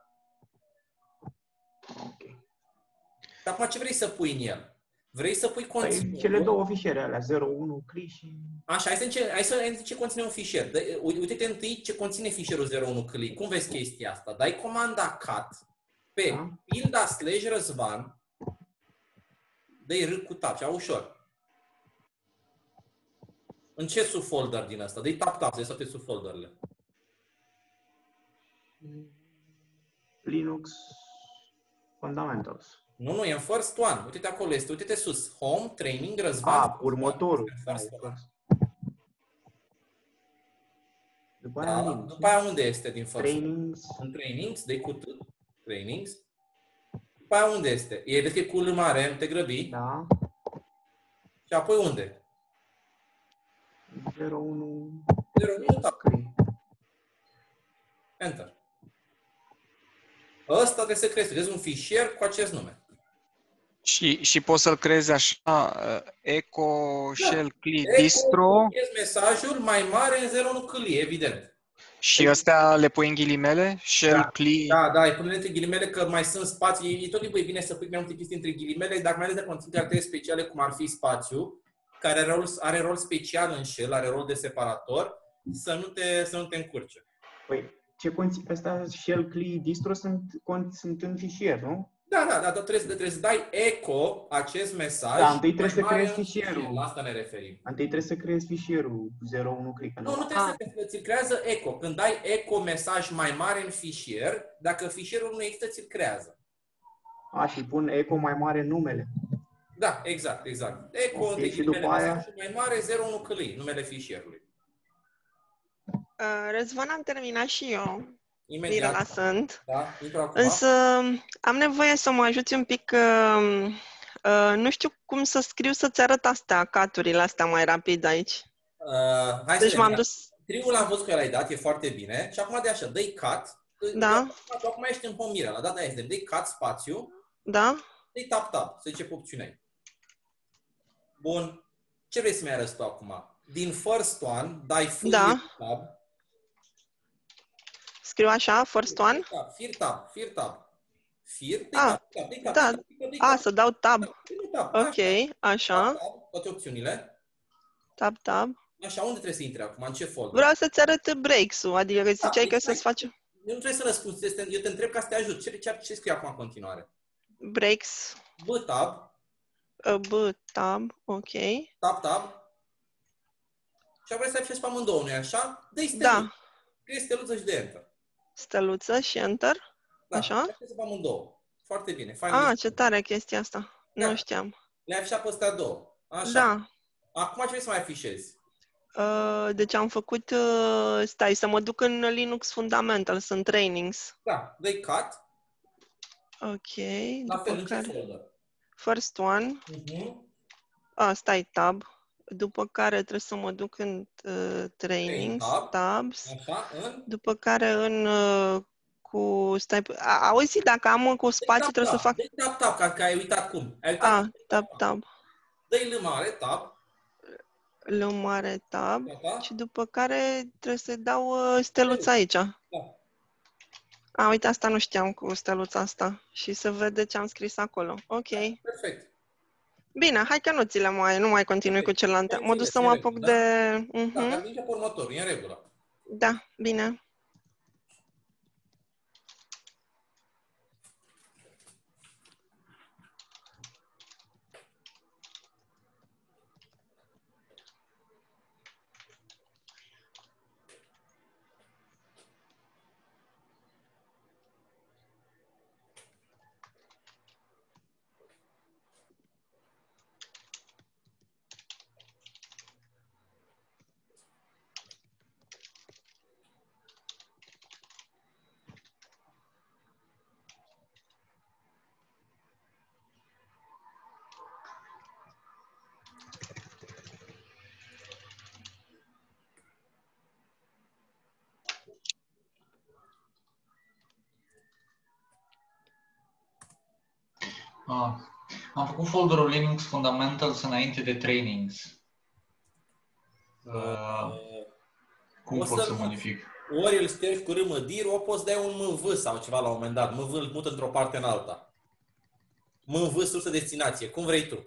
Ok. Dar acum ce vrei să pui în el? Vrei să pui conținut? Cele două fișiere alea, 01 CLI și... Așa, hai să vedem ce conține un fișier. Uite-te întâi ce conține fișierul 01 CLI. Cum vezi chestia asta? Dai comanda cat pe tilda / Răzvan, dă-i R cu tab, cea ușor. În ce subfolder din asta? Dă-i tab, de toate subfolderele. Linux Fundamentals. Nu, e în first one. Uite-te acolo, uite-te sus. Home, Training, Răzvan. Următorul. După aia unde este din first? Trainings. În Trainings, dă-i cu T. Trainings. După aia unde este? E descrie cu L mare, nu te grăbi. Da. Și apoi unde? 01 tab. Enter. Ăsta trebuie să creezi un fișier cu acest nume. Și poți să-l creezi așa, echo shell CLI distro. Mesajul mai mare în 01 CLI, evident. Și astea le pui în ghilimele? Shell CLI? Da, îi pune între ghilimele că mai sunt spații. Tot timpul e bine să pui mai multe chestii între ghilimele, dar mai ales de conținut caractere speciale, cum ar fi spațiu, care are rol special în shell, are rol de separator, să nu te încurce. Păi, ce conține ăsta, shell CLI distro sunt în fișier, nu? Da, trebuie să dai echo acest mesaj. Da, întâi trebuie să creezi fișierul. La asta ne referim. Întâi trebuie să creezi fișierul 01 click. Nu trebuie să ți-l creează echo. Când dai echo mesaj mai mare în fișier, dacă fișierul nu există, ți-l creează. Și pun echo mai mare în numele. Da, exact. Echo de ghilimele mesajul mai mare 01 CLI, numele fișierului. Răzvan, am terminat și eu. Imediat. Relaxant. Da, însă am nevoie să mă ajuți un pic. Nu știu cum să scriu să-ți arăt astea, caturile astea mai rapid aici. Hai Deci să m-am dus... Triul l-am văzut că l-ai dat, e foarte bine. Și acum de așa, dă-i cut. Da. Tu acum ești în Homira, la data este, dă-i cut spațiu. Da. Dă-i tap, să zice opțiunea. Bun. Ce vrei să-mi arăți tu acum? Din first one, dai full tab. Scriu așa, first one? Fear tab. Da. Să dau tab. Ok, așa. Toate opțiunile. Tab. Așa, unde trebuie să intri acum? În ce folder? Vreau să-ți arăt breaks-ul, adică că ziceai că să-ți faci... Eu nu trebuie să răspunzi, eu te întreb ca să te ajut. Ce scrie acum în continuare? Breaks. B-tab, ok. Tab. Și vrei să ai pe amândouă, nu-i așa? Dă-i steluță. Da. Scrie steluță și de Enter. Steluță și Enter. Da, așa? Să pe amândouă. Foarte bine. Ce tare chestia asta. Da. Nu știam. Le-ai afișat pe astea două. Așa. Da. Acum ce vrei să mai afișezi? Deci am făcut, stai, să mă duc în Linux Fundamentals, în trainings. Da, dă-i cut. Ok. La fel, în ce folder? First one. Stai, tab. După care trebuie să mă duc în trainings, tabs. Așa, după care în stai, auzi, dacă am cu spațiu trebuie să fac... Dă-i tab, că ai uitat cum. Tab. Dă-i L mare, tab. L mare, tab. Și după care trebuie să dau steluța aici. Da. Uite, asta nu știam cu steluța asta. Și să vede ce am scris acolo. Ok. Perfect. Bine, hai că nu mai continui cu celelalte. Mă duc să mă apuc de... Da, dar merge pe următor, e în regulă. Da, bine. Am făcut folderul Linux Fundamentals înainte de trainings. Cum pot să modific? Ori îl ștergi cu râmădir, ori poți dai un MV sau ceva la un moment dat. MV îl mută într-o parte în alta. MV sursă destinație. Cum vrei tu.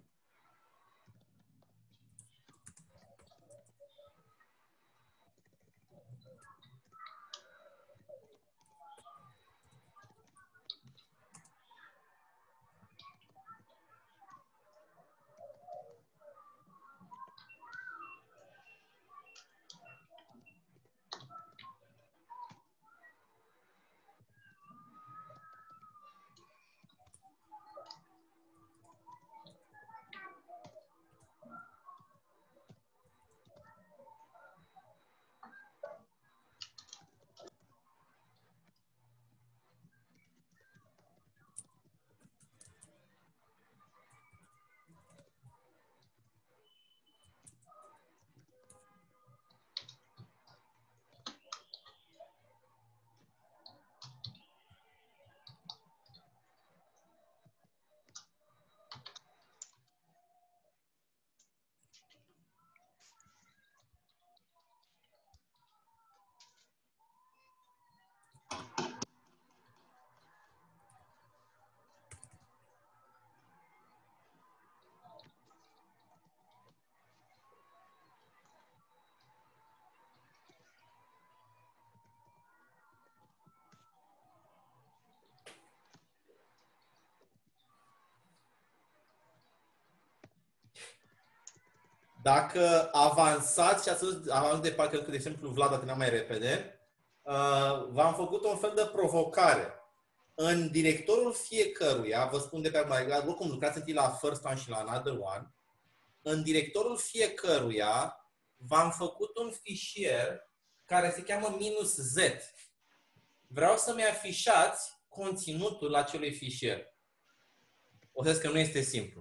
Dacă avansați și ați ajuns de parcă, de exemplu, Vlad a terminat mai repede, v-am făcut un fel de provocare. În directorul fiecăruia, vă spun de pe mai oricum lucrați întâi la first one și la another one, în directorul fiecăruia v-am făcut un fișier care se cheamă -z. Vreau să-mi afișați conținutul acelui fișier. O să zic că nu este simplu.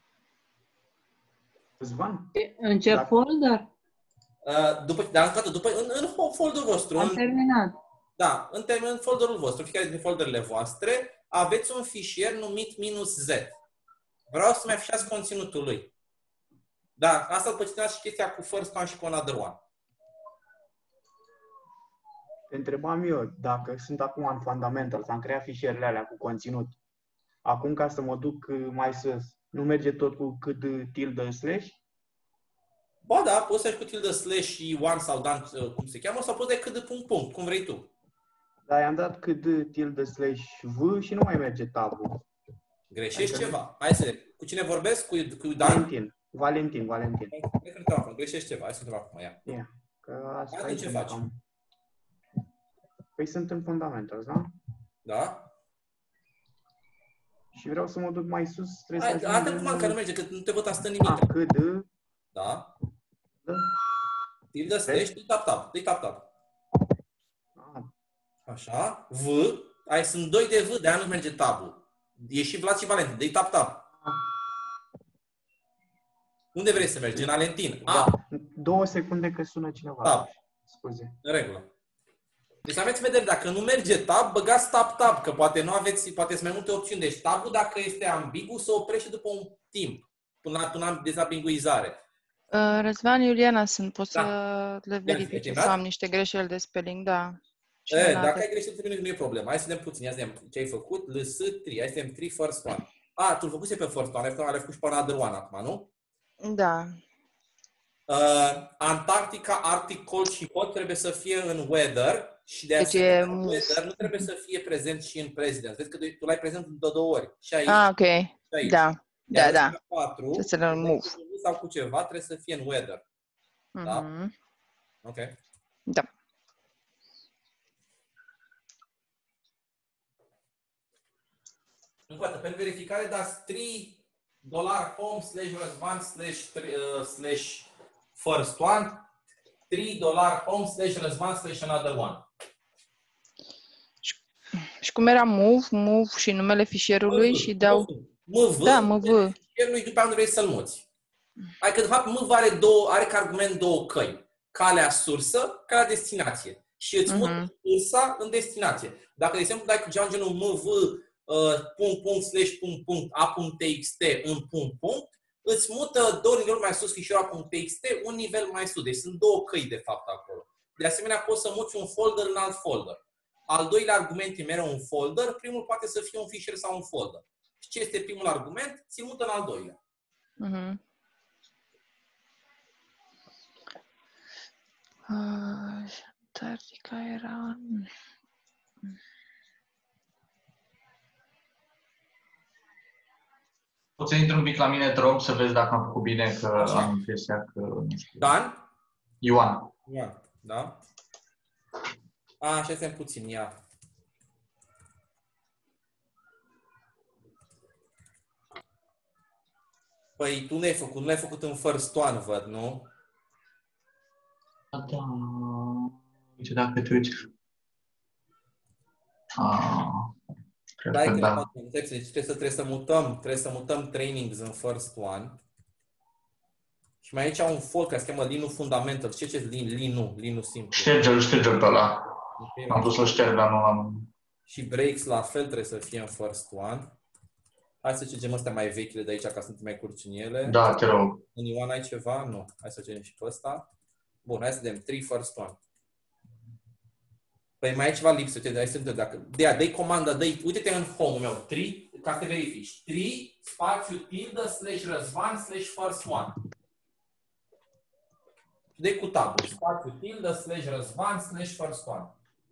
Răzvan? În ce folder? În folderul vostru. Am terminat. Da, în folderul vostru, fiecare din folderele voastre, aveți un fișier numit -z. Vreau să-mi afișați conținutul lui. Da, asta după ce terminați și chestia cu first one și cu another one. Te întrebam eu, dacă sunt acum în Fundamentals, am creat fișierele alea cu conținut. Acum, ca să mă duc mai sus, nu merge tot cu cât tilde slash? Ba da, poți să ai cu tilde slash și one sau done, cum se cheamă, sau poți de cât de punct, cum vrei tu. Da, i-am dat cât tilde slash v și nu mai merge tabul. Greșești ceva. Hai să vedem. Cu cine vorbesc? Cu Dan? Valentin. Greșești ceva. Hai să vedem acum. Ia. Că asta ce faci? Păi sunt în Fundamentals, da? Da? Și vreau să mă duc mai sus. Trebuie să ajung în... că nu merge, că nu te văd asta nimic. Cât de... Da? Tilde slash, dă-i tap. Așa. V. Sunt 2 de V, de-aia nu merge tabul. E și Vlad și Valentin. Dă-i tap. Unde vrei să mergi? În Valentin. Da. 2 secunde că sună cineva. Tab. Scuze. În regulă. Deci aveți vedere, dacă nu merge tab, băgați tab, că poate nu aveți, poate sunt mai multe opțiuni. Deci tabul, dacă este ambigu, se oprește după un timp, până la dezambiguizare. Răzvan, Iuliana sunt, pot să le verifice, să am niște greșeli de spelling, da. Dacă ai greșeli de spelling, nu e problemă. Hai să vedem puțin, ia să vedem ce ai făcut. LS3, hai să vedem 3 first one. Tu-l făcuse pe first one, l-ai făcut și pe another one acum, nu? Da. Antarctica, Arctic, Cold și Hot trebuie să fie în weather și de asemenea weather nu trebuie să fie prezent și în president. Vezi că tu l-ai prezent de 2 ori. Și aici. Ok. Și aici. Da. 4, trebuie să le move. Sau cu ceva trebuie să fie în weather. Da? Ok. Da. Încă o dată, pentru verificare dați $3 home /Răzvan // first one, $3 home /Răzvan / another one. Și cum era move și numele fișierului și dau... MV. Da, MV. Fișierului după unde vrei să-l muți. Adică, de fapt, MV are ca argument 2 căi. Calea sursă, calea destinație. Și îți mută sursa în destinație. Dacă, de exemplu, dai cu genul MV .a.txt în .punct, îți mută 2 niveluri mai sus fișierul .txt, un nivel mai sus. Deci sunt 2 căi, de fapt, acolo. De asemenea, poți să muți un folder în alt folder. Al doilea argument e mereu un folder, primul poate să fie un fișier sau un folder. Și ce este primul argument? Ți-l mută în al doilea. Antarctica era... Poți să intri un pic la mine, te rog, să vezi dacă am făcut bine, că am impresia că nu știu. Dan? Ioan, da? Așa este puțin, ia. Păi tu nu l-ai făcut în first one, văd, nu? Da. Uite dacă te uiți. Da. Trebuie să mutăm trainings în first one. Și mai aici un fold care se cheamă Linux Fundamental. Ce Linux simplu? Șterge-l pe ăla. Am vrut să-l șterg, dar nu am... Și breaks la fel trebuie să fie în first one. Hai să cercem astea mai vechile de aici, ca să nu mai curci în ele. Da, te rog. În Ioan ai ceva? Nu. Hai să cercem și pe ăsta. Bun, hai să vedem. 3 first one. Păi mai ai ceva lipsă. Hai să vedem dacă... Dă-i comanda, uite-te în home-ul meu. 3, ca să te verifici. 3, spațiu, tilde, /Răzvan, /first one. Dă-i cu tabul. Spațiu, tilde, /Răzvan, /first one.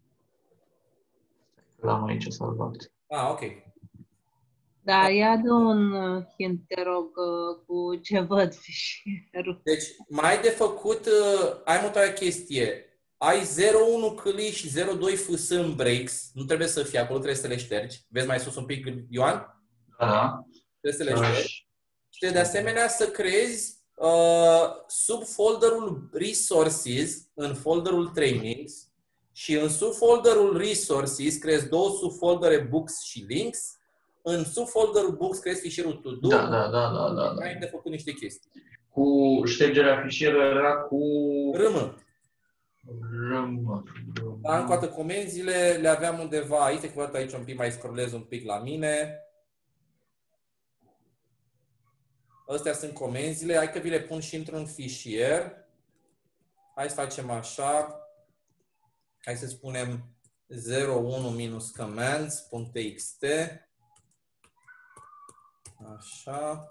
L-am aici salvat. Ok. Da, ia de un hint, te rog, cu ce văd fișierul. Deci, mai ai de făcut, ai următoarea chestie. Ai 0,1 câlii și 0,2 fâs în breaks. Nu trebuie să fie acolo, trebuie să le ștergi. Vezi mai sus un pic, Ioan? Da. Trebuie să le ștergi. Și de asemenea să creezi sub folderul Resources, în folderul Trainings, și în subfolderul Resources creezi 2 subfoldere Books și Links, în subfolderul Books creezi fișierul to-do. Da. Ai de făcut niște chestii. Cu ștergerea fișierului era cu... Râmă. Dar încă o dată comenzile le aveam undeva aici, că văd aici un pic, mai scrollez un pic la mine. Astea sunt comenzile, hai că vi le pun și într-un fișier. Hai să facem așa. Hai să spunem 01-commands.txt. Așa.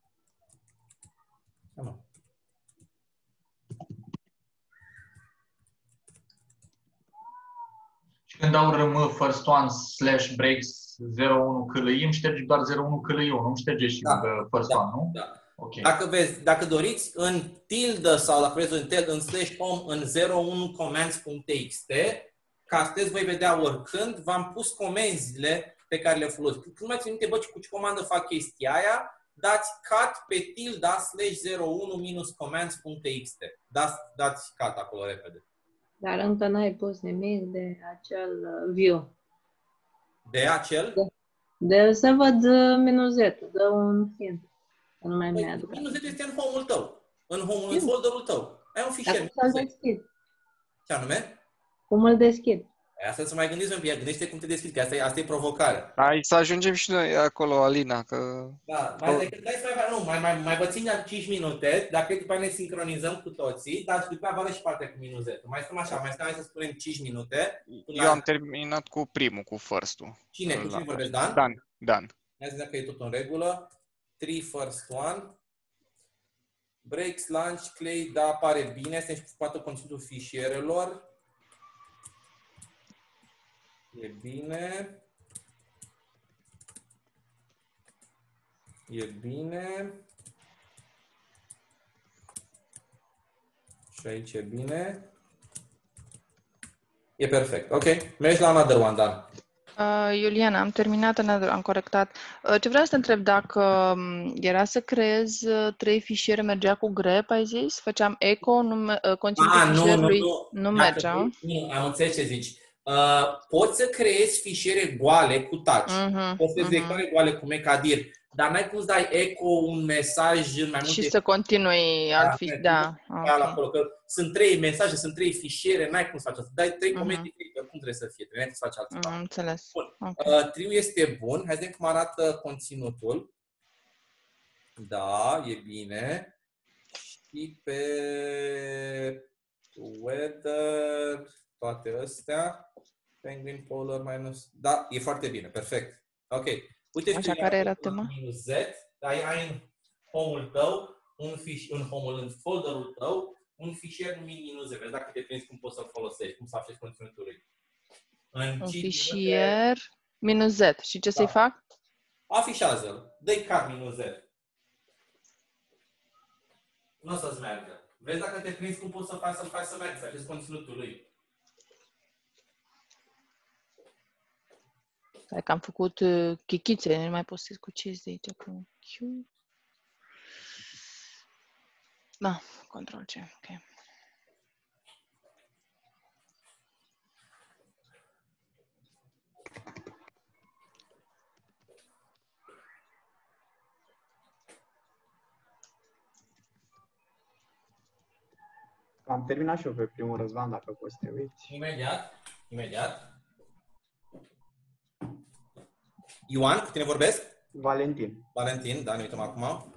Și când dau rm first one / breaks 01 câlâi, îmi ștergi doar 01 câlâi, nu șterge și first one, nu? Da. Okay. Dacă doriți, în tilde sau dacă vreți în /home în 01commands.txt, ca astăzi voi vedea oricând, v-am pus comenzile pe care le folosesc. Când mai țineți, bă, cu ce comandă fac chestia aia, dați cut pe tilda /01-commands.txt. Dați cut acolo repede. Dar încă n-ai pus nimic de acel view. De acel? De să văd -z-ul, dă un hint. Nu mai mi-aduc. -z este în home-ul tău. În folderul tău. Ai un fișier. Cum să-l deschid? Ce anume? Cum îl deschid? Asta să mai gândiți un pic. Gândește cum te deschizi, că asta e provocarea. Hai să ajungem și noi acolo, Alina, că... Da, mai vă țin 5 minute, dacă după aia ne sincronizăm cu toții, dar după aia vă arăt și partea cu -z. Mai stăm așa, hai să spunem 5 minute. Eu am terminat cu primul, cu first-ul. Cu cine vorbești, Dan? Dan. Hai să vedem că e tot în regulă. 3 first one. Breaks, launch, clay, da, apare bine. Este și poate conținutul fișierelor. E bine. E bine. Și aici e bine. E perfect. Ok. Mergi la another one, Dan. Iuliana, am terminat, am corectat. Ce vreau să te întreb, dacă era să creez 3 fișiere, mergea cu grep, ai zis? Făceam echo, conținutul fișierului nu mergea? Nu, am înțeles ce zici. Poți să creezi fișiere goale cu touch. Poți să creezi goale cu mecadir, dar n-ai cum să dai echo un mesaj în mai multe... Și să continui altfel, da. Acolo, că sunt 3 mesaje, sunt 3 fișiere, n-ai cum să faci asta. Dai 3 comenzi, cum trebuie să fie, trebuie să faci altceva. Am înțeles. Bun. Triul este bun. Hai să vedem cum arată conținutul. Da, e bine. Și pe weather, toate astea. Penguin, polar, minus... Da, e foarte bine, perfect. Ok. Uite, așa, care era tema? -z, ai în home-ul tău, în folderul tău, un fișier numit -z. Vezi dacă te prinzi cum poți să-l folosești, cum să afli conținutul lui. Un fișier -z. Și ce să-i fac? Afișează-l. Dă-i car -z. Nu o să-ți meargă. Vezi dacă te prinzi cum poți să-l faci să meargă, să afli conținutul lui. Că am făcut chichițe, nu mai pot să scucesc de aici cu Q. Da, Ctrl-C, ok. Am terminat și eu pe primul, Răzvan, dacă poți să te uiți. Imediat. Ioan, cu tine vorbesc? Valentin, da, ne uităm acum.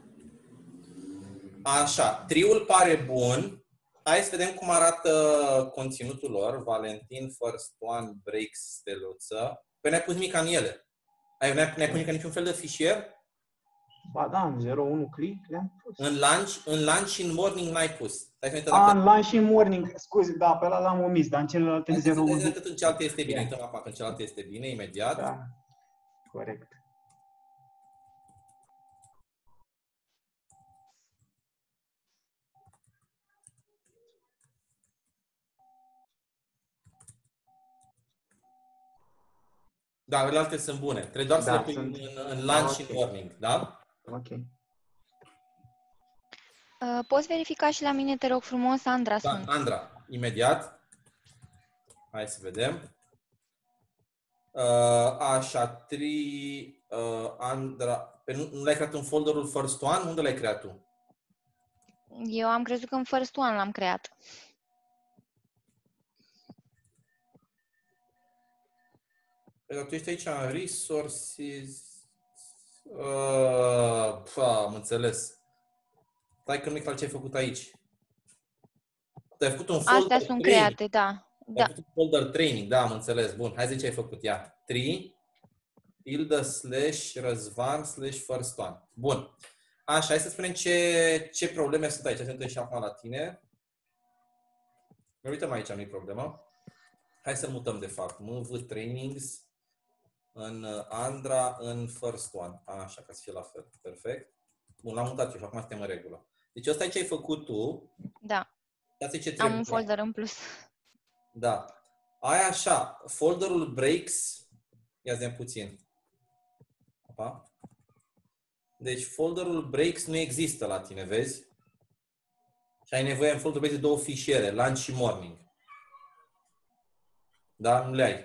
Așa, triul pare bun. Hai să vedem cum arată conținutul lor. Valentin, first one, breaks, steluță. Păi n-ai pus nimic în ele. N-ai pus niciun fel de fișier? Ba da, în 0.1 click le-am pus. În lunch și în morning n-ai pus. În lunch și în morning, scuze, da, pe ăla l-am omis, dar în celelalte 0.1. În cealaltă este bine, uităm acum că în cealaltă este bine, imediat. Da, corect. Da, celelalte sunt bune. Trebuie doar să le pui în lunch și în morning, da? Ok. Poți verifica și la mine, te rog frumos, Andra sunt. Andra, imediat. Hai să vedem. Așa, 3 Andra, nu l-ai creat în folderul first one? Unde l-ai creat tu? Eu am crezut că în first one l-am creat. Tu ești aici în resources. Am înțeles. Stai că nu e clar ce ai făcut aici. Tu ai făcut un folder Astea sunt training. create, da. Ai făcut un folder training, da, am înțeles. Bun, hai să ce ai făcut. Ia, 3, /Răzvan /first one. Bun. Așa, hai să spunem ce probleme sunt aici. Se întâmplă și acum la tine. Uităm aici, nu-i problemă. Hai să mutăm de fapt. Move trainings în Andra în first one. Așa, ca să fie la fel. Perfect. Bun, l-am mutat eu și acum suntem în regulă. Deci ăsta e ce ai făcut tu. Da. Asta e ce trebuie. Am un folder în plus. Da. Ai așa, folderul breaks. Ia zi puțin. Opa. Deci folderul breaks nu există la tine, vezi? Și ai nevoie în folderul breaks de două fișiere, lunch și morning. Da? Nu le ai.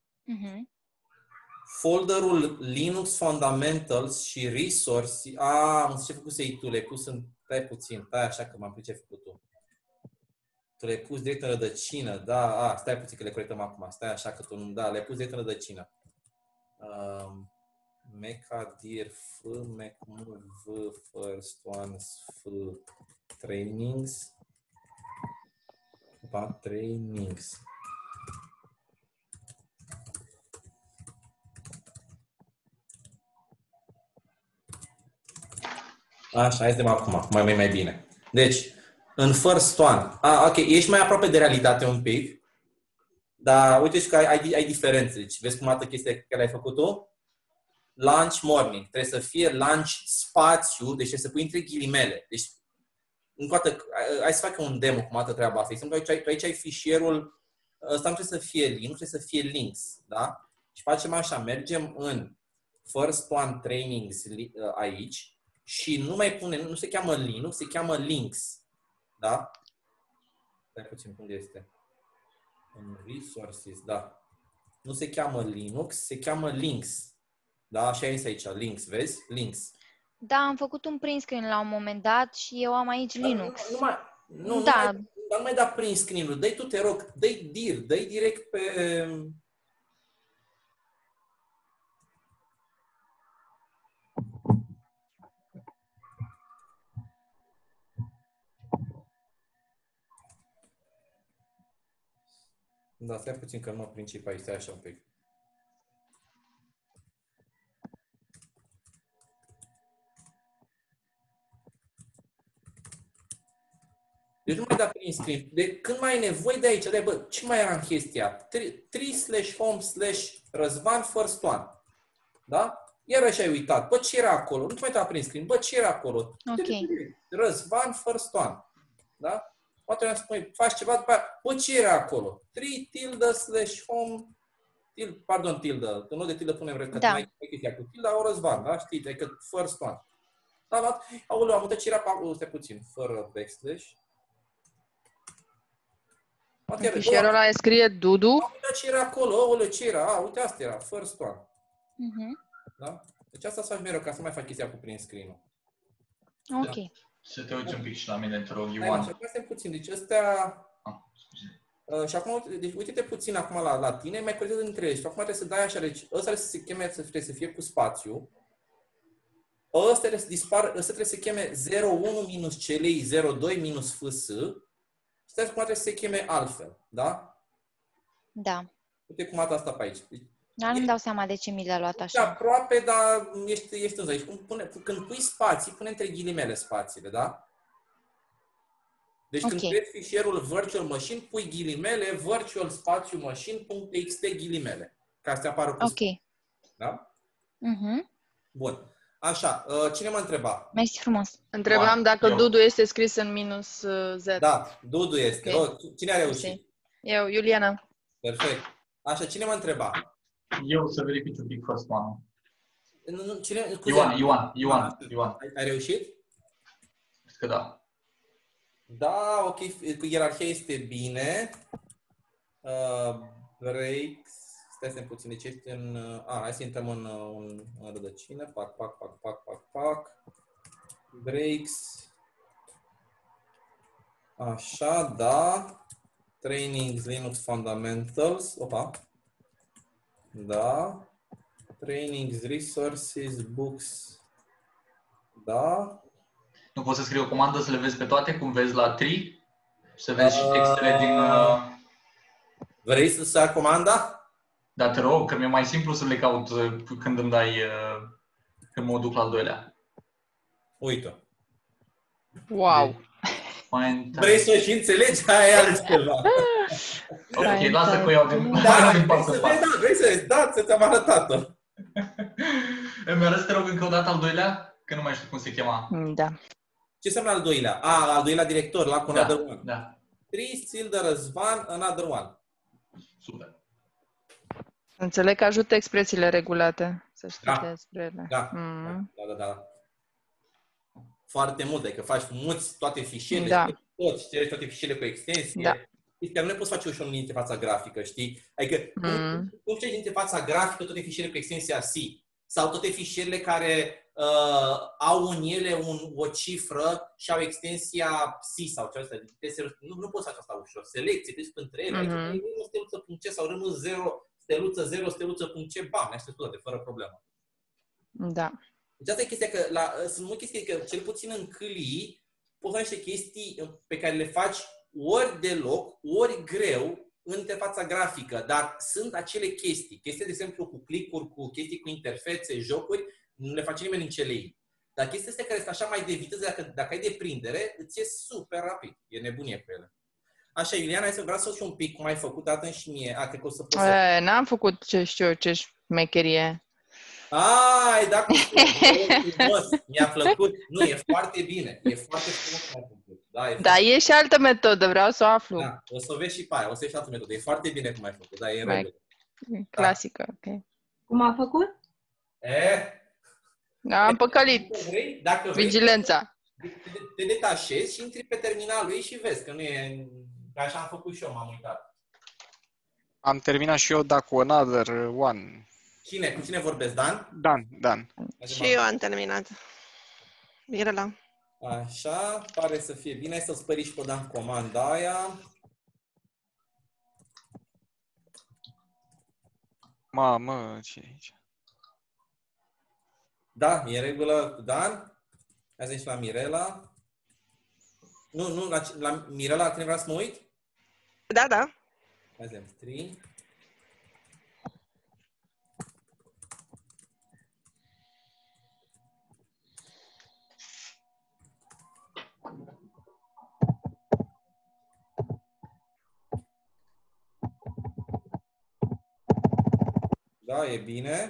Folderul Linux Fundamentals și Resources. Am înțeles ce făcusei tu, le-ai pus în... Stai puțin, stai așa că m-am prins ce ai făcut tu. Tu le-ai pus direct în rădăcină, da? Stai puțin că le corectăm acum. Stai așa că tu nu... Da, le-ai pus direct în rădăcină. Mecadir f, mecmove first ones f trainings. Trainings. Așa, hai să vedem acum, mai bine. Deci, în first one, ok, ești mai aproape de realitate un pic, dar uite și că ai diferențe. Deci, vezi cum arată chestia care ai făcut tu? Lunch morning. Trebuie să fie lunch spațiu, deci trebuie să pui între ghilimele. Deci, încă o dată, hai să fac un demo cum arată treaba asta. Exemplu, aici ai fișierul, ăsta nu trebuie să fie link, trebuie să fie links, da? Și facem așa, mergem în first one trainings aici, și nu mai pune, nu se cheamă Linux, se cheamă Links. Da? Stai puțin, unde este? În Resources, da. Nu se cheamă Linux, se cheamă Links. Da? Așa este aici, Links, vezi? Links. Da, am făcut un print screen la un moment dat și eu am aici Linux. Nu mai da print screen-ul. Dă-i tu, te rog, dă-i dir, dă-i direct pe... Da, stai puțin că nu mă princip aici, stai așa un pic. Deci nu mai da prin screen. De când mai ai nevoie de aici, bă, ce mai era în chestia? 3/home/Răzvan first one. Da? Iarăși ai uitat. Bă, ce era acolo? Nu te mai da prin screen. Bă, ce era acolo? Ok. Răzvan first one. Da? Poate ne spune, faci ceva după aia. Bă, ce era acolo? 3/home, tilde. Nu de tilde punem recăt. Da. Mai chestia cu tilda, o Răzvan, da? Știi, adică first one. Da, aoleu, am uitat ce era pe acolo, stai puțin, fără backslash. În fișierul ăla scrie Dudu. Am uitat ce era acolo, aoleu, ce era? Uite, asta era, first one. Da? Deci asta să faci mereu, ca să mai fac chestia cu print screen-ul. Ok. Da. Să te uiți un pic și la mine, te rog, Ioan. Hai, stai puțin, deci astea... și acum, deci uite-te puțin acum la tine, mai corectează între ele. Și acum trebuie să dai așa, deci ăsta trebuie să fie cu spațiu. Ăsta trebuie să dispară, ăsta trebuie să cheme 01 minus celei 02 minus fs. Și stai cum trebuie să se cheme altfel, da? Da. Uite cum arată asta pe aici. Deci, dar nu-mi dau seama de ce mi le-a luat așa. Aproape, dar ești în aici. Când pui spații, pune între ghilimele spațiile, da? Deci când creezi fișierul virtual machine, pui ghilimele, virtual spațiu machine.txt ghilimele. Ca să te apară cu spațiu. Da? Bun. Așa, cine mă întreba? Mersi frumos. Întrebam dacă Dudu este scris în minus Z. Da, Dudu este. Okay. Cine a reușit? Eu, Iuliana. Perfect. Așa, cine mă întreba? Eu să verific un pic first one. Cine? Ioan. Ai reușit? Cred că da. Da, ok, cu ierarhia este bine. Breaks. Stai puțin, deci ești în... hai să intrăm în rădăcină. Pac. Breaks. Așa, da. Trainings Linux Fundamentals. Opa. Da. Trainings Resources Books. Da. Nu poți să scrii o comandă să le vezi pe toate, cum vezi la tree? Să vezi și textele din... Vrei să ai comanda? Da, te rog, că mi-e mai simplu să le caut când îmi dai... când mă duc la al doilea. Uite. Wow! Vrei să și înțelegi? Aia e altceva. Ok, lasă că o iau din... Vrei să vezi? Da, ți-am arătat-o. Îmi arăți, te rog, încă o dată al doilea? Că nu mai știu cum se chema. Da. Ce înseamnă al doilea? Al doilea director, la another one. Da. Three, Silda, Răzvan, another one. Super. Înțeleg că ajută expresiile regulate. Să știi despre ele. Da. Foarte mult, adică muți toate fișierele, ștergi toate fișierele cu extensie. Da. Că nu le poți face ușor în interfața grafică, știi? Adică cum știi în interfața grafică toate fișierele cu extensia C sau toate fișierele care au în ele o cifră și au extensia C sau ceva. Nu poți face asta ușor. Selecție, deci între ele, aici steluță.c sau rămân 0, steluță 0, steluță.c, bam, ne-aș de fără problemă. Da. Deci asta e chestia că sunt multe chestii că cel puțin în câlii poți să niște chestii pe care le faci ori deloc, ori greu în interfața grafică, dar sunt acele chestii. Chestii, de exemplu, cu click-uri, cu chestii cu interfețe, jocuri, nu le face nimeni în CLI. Dar chestia astea care sunt așa mai de viteză, dacă ai deprindere, îți e super rapid. E nebunie cu ele. Așa, Iuliana, vreau să fiu un pic cum ai făcut, dată și mie. Cred că o să poți să... N-am făcut ce șmecherie. Ai, da, mi-a plăcut. Nu, e foarte bine. E foarte frumos. Da, e și altă metodă, vreau să o aflu. Da, o să o vezi și pe aia, o să vezi și altă metodă. E foarte bine cum ai făcut, da, e în regulă. Clasică, ok. Cum a făcut? Am păcălit. Dacă vrei, vigilența. Te detașezi și intri pe terminalul ei și vezi că nu e... Așa am făcut și eu, m-am uitat. Am terminat și eu, dar cu another one. Cu cine vorbesc, Dan? Dan. Și eu am terminat. Mirela. Așa, pare să fie bine. Să spări și pe Dan comanda aia. Mamă, ce e aici? Da, e în regulă cu Dan. Hai să zici la Mirela. Nu, la Mirela, la tine vreau să mă uit? Da. Hai să 3. Da, e bine.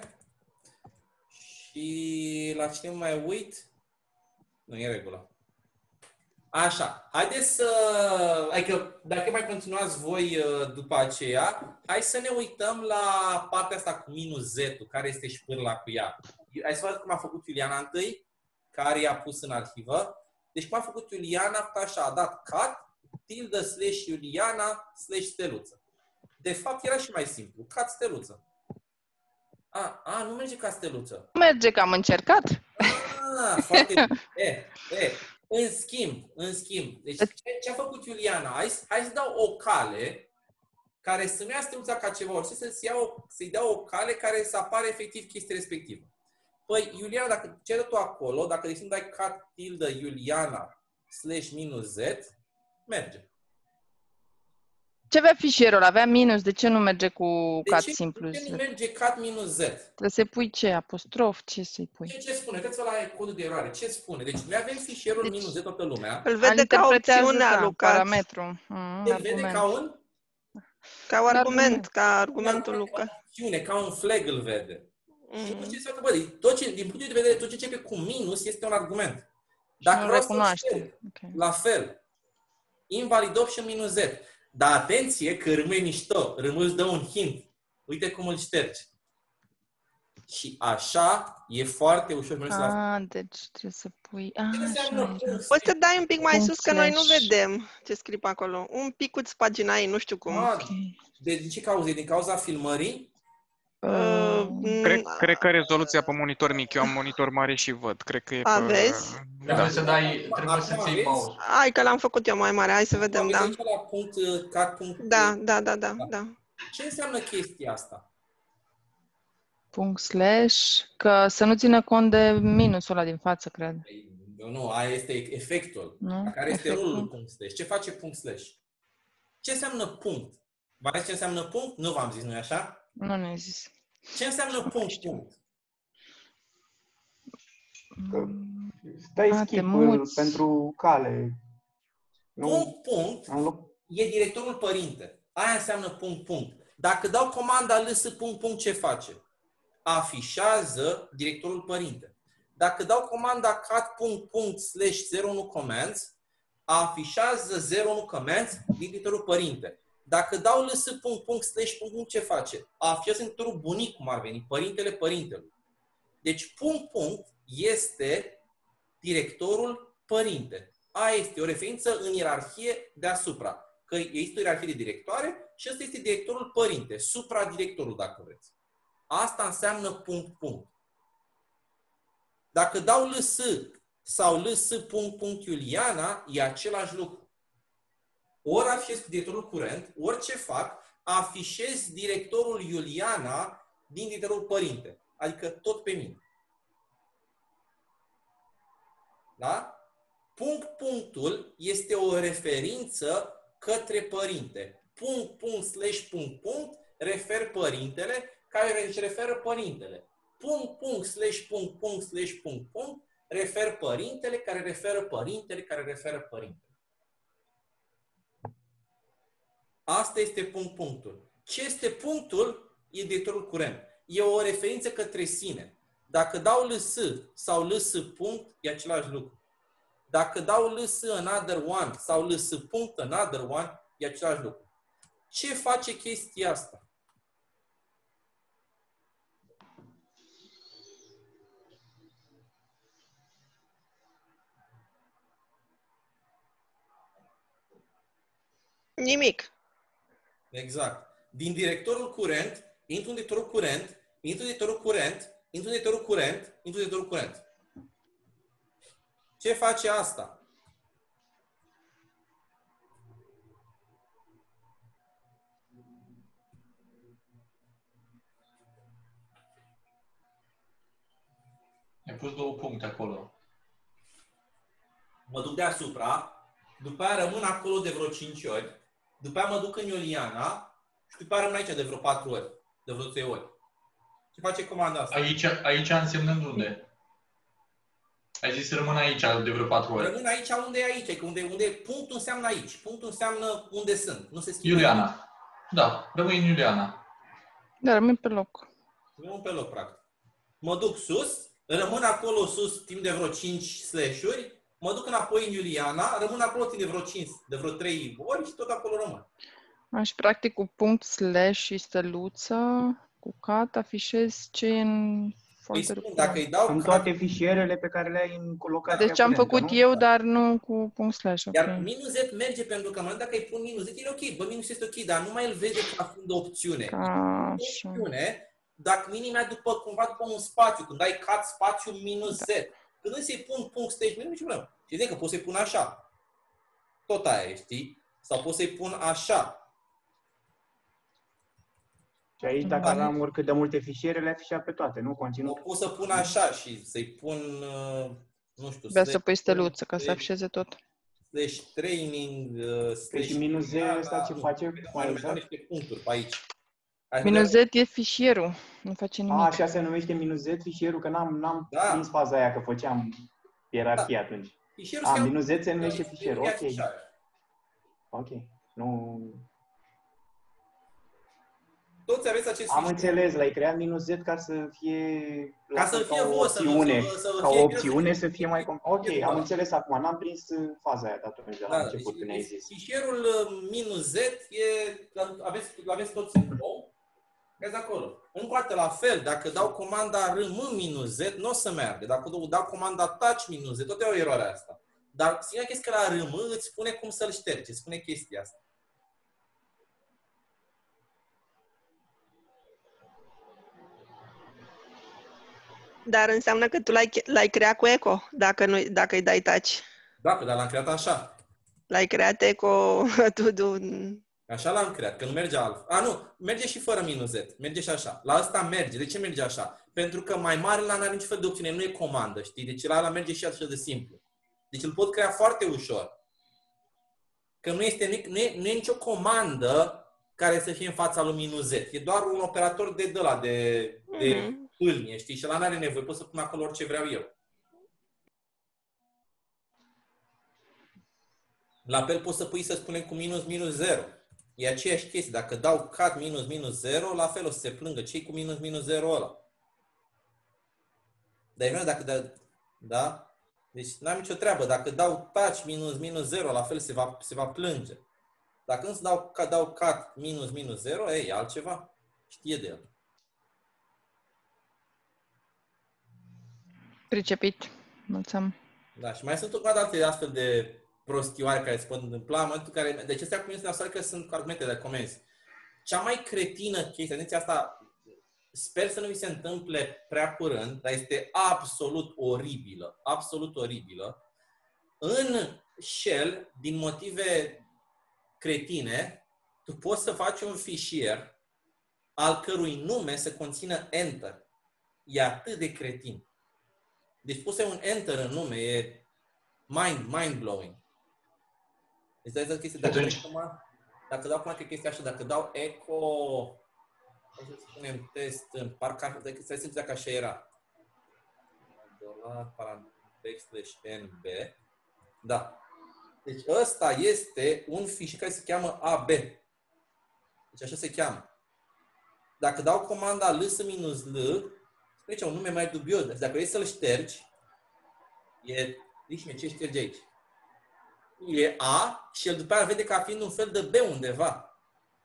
Și la cine mai uit? Nu, e în regulă. Așa, haideți să... Adică, dacă mai continuați voi după aceea, hai să ne uităm la partea asta cu minus Z-ul, care este șpârla cu ea. Hai să vedem cum a făcut Iuliana întâi, care i-a pus în arhivă. Deci cum a făcut Iuliana, așa, a dat cat, tilde, slash Iuliana, slash steluță. De fapt, era și mai simplu, cat, steluță. Nu merge ca steluță. Nu merge, că am încercat. Foarte bine. În schimb, deci ce a făcut Iuliana? Hai să dau o cale care să nu ia steluța ca ceva, orice, să-i dea o cale care să apară efectiv chestia respectivă. Păi, Iuliana, dacă cere tu acolo, dacă de exemplu dai cat tilde Iuliana slash minus Z, merge. Ce avea fișierul? Avea minus. De ce nu merge cu cat simplu? De ce nu merge cat minus Z? Trebuie să pui ce? Apostrof? Ce să-i pui? Ce spune? Uitați-vă la codul de eroare. Ce spune? Deci noi avem fișierul minus Z toată lumea. Îl vede ca opțiunea lui cat. Parametru. Îl vede ca un? Ca un argument, ca argumentul lui cat. Ca un flag îl vede. Și după ce se face, din punctul de vedere, tot ce începe cu minus este un argument. Dacă vreau să la fel, invalid option minus Z. Dar atenție că rămâne mișto, îți dă un hint. Uite cum îl ștergi. Și așa e foarte ușor. Deci trebuie să pui... Poți să dai un pic mai sus, că noi nu vedem ce scrii pe acolo. Un picuț pagina ei, nu știu cum. De ce cauză? Din cauza filmării? Cred că rezoluția pe monitor mic, eu am monitor mare și văd. Cred că e pe... Aveți? Trebuie să-ți iei mouse. Hai că l-am făcut eu mai mare, hai să vedem, da. Aici la punct, cat, punct. Da. Ce înseamnă chestia asta? Punct slash, că să nu țină cont de minusul ăla din față, cred. Nu, aia este efectul. Nu? Care este Efectul. rolul punct slash? Ce face punct slash? Ce înseamnă punct? V-am zis ce înseamnă punct? Nu v-am zis, nu-i așa? Nu ne-ai zis. Ce înseamnă punct? Că stai skip pentru cale. Punct e directorul părinte. Aia înseamnă punct. Dacă dau comanda ls punct, ce face? Afișează directorul părinte. Dacă dau comanda cat punct slash 01 commands, afișează 01 commands directorul părinte. Dacă dau ls punct slash punct, ce face? Afișează directorul bunic, cum ar veni, părintele părintelui. Deci punct este directorul părinte. Aia este o referință în ierarhie deasupra. Că este o ierarhie de directoare și ăsta este directorul părinte, supradirectorul, dacă vreți. Asta înseamnă punct. Dacă dau ls sau ls punct Iuliana, e același lucru. Ori afișez cu directorul curent, orice fac, afișez directorul Iuliana din directorul părinte. Adică tot pe mine. Da? Punctul este o referință către părinte. Punct refer părintele care își referă părintele. Punct refer părintele care referă părintele care referă părintele. Asta este punctul. Ce este punctul? E directorul curent. E o referință către sine. Dacă dau ls sau ls punct, e același lucru. Dacă dau ls another one sau ls punct another one, e același lucru. Ce face chestia asta? Nimic. Exact. Din directorul curent, intru în directorul curent, intru în directorul curent, intru în directorul curent, intru în directorul curent. Ce face asta? Ai pus 2 puncte acolo. Mă duc deasupra, după aia rămân acolo de vreo 5 ori, după aia mă duc în Iuliana și după aia rămân aici de vreo 4 ori, de vreo 3 ori. Ce face comanda asta? Aici însemnând unde? Ai zis să rămân aici de vreo 4 ori. Rămân aici unde e aici, că unde punctul înseamnă aici. Punctul înseamnă unde sunt. Nu se schimbă. Iuliana. Da, rămâi în Iuliana. Da, rămân pe loc. Rămân pe loc, practic. Mă duc sus, rămân acolo sus timp de vreo 5 slash-uri, mă duc înapoi în Iuliana, rămân acolo timp de vreo 5, de vreo 3 ori și tot acolo rămân. Aș practic cu punct slash și steluță, cu cat, afișez ce e în folderul. Păi spun, dacă îi dau în toate fișierele pe care le-ai în colocația Deci am curentă, făcut nu? eu, dar nu cu punct slash. Iar Okay. minus Z merge pentru că în momentul dacă îi pun minus Z, e ok. Bă, minus este ok, dar nu mai îl vede ca fiind o opțiune. Așa. Opțiune, dacă minimea cumva după un spațiu, când ai cat spațiu minus Z. Când să-i pun punct stage, nu e nicio problemă. Și zic că pot să-i pun așa. Tot aia e, știi? Sau pot să-i pun așa. Și aici, dacă aveam oricât de multe fișiere, le afișa pe toate, nu? Conținut. Pot să pun așa și să-i pun, nu știu... Vreau să pui steluță, ca să afișeze tot. Slash training, slash... Și minus Z ăsta ce face? Mai exact? Niște puncturi pe aici. Minus Z e fișierul, nu face nimic. Așa se numește minus Z fișierul, că n-am prins faza aia, că făceam ierarhie atunci. Minus Z se numește fișierul, ok. Ok, nu... Toți aveți acest Am înțeles, l-ai creat minus Z ca să fie... Ca să fie o opțiune, ca o opțiune să fie mai... Ok, am înțeles acum, n-am prins faza aia de atunci, de la început, când ai zis. Fișierul minus Z, aveți toți în nou, vezi acolo. Încă o dată, la fel, dacă dau comanda rm minus Z, nu o să meargă. Dacă dau comanda touch minus Z, tot e o eroare asta. Dar singura chestie că la rm îți spune cum să-l ștergi, îți spune chestia asta. Dar înseamnă că tu l-ai creat cu eco, dacă îi dai touch. Da, dar l-am creat așa. L-ai creat eco Așa l-am creat, că nu merge altfel. Nu, merge și fără minus Z. Merge și așa. La ăsta merge. De ce merge așa? Pentru că mai mare la n-are niciun fel de opțiune, nu e comandă, știi? Deci la merge și așa de simplu. Deci îl pot crea foarte ușor. Că nu e nicio comandă care să fie în fața lui minus Z. E doar un operator de pâlnie, știi? Și ăla n-are nevoie. Pot să pun acolo orice vreau eu. La fel poți să pui, să spunem, cu minus 0. E aceeași chestie. Dacă dau cat minus 0, la fel o să se plângă cei cu minus 0 ăla. Dar dacă da? Deci n-am nicio treabă. Dacă dau touch minus 0, la fel se va plânge. Dacă însă dau cat minus 0, e altceva. Știe de el. Pricepit. Mulțumim. Da, și mai sunt o grămadă alte astfel de prostioare care se pot întâmpla în momentul în care... Deci astea cu minus că sunt argumente de comenzi. Cea mai cretină chestie, atenție asta, sper să nu vi se întâmple prea curând, dar este absolut oribilă. Absolut oribilă. În Shell, din motive cretine, tu poți să faci un fișier al cărui nume să conțină Enter. E atât de cretin. Deci puse un Enter în nume, e mind-blowing. Deci dai să chestie, dacă dau acum chestia așa, dacă dau echo, o să spunem test în parcă, să simți dacă așa era. $/nb. Da. Deci ăsta este un fișier care se cheamă AB. Deci așa se cheamă. Dacă dau comanda ls-l, deci un nume mai dubios. Deci dacă vrei să-l ștergi, zici-mi ce ștergi aici. E A și el după aia vede ca fiind un fel de B undeva.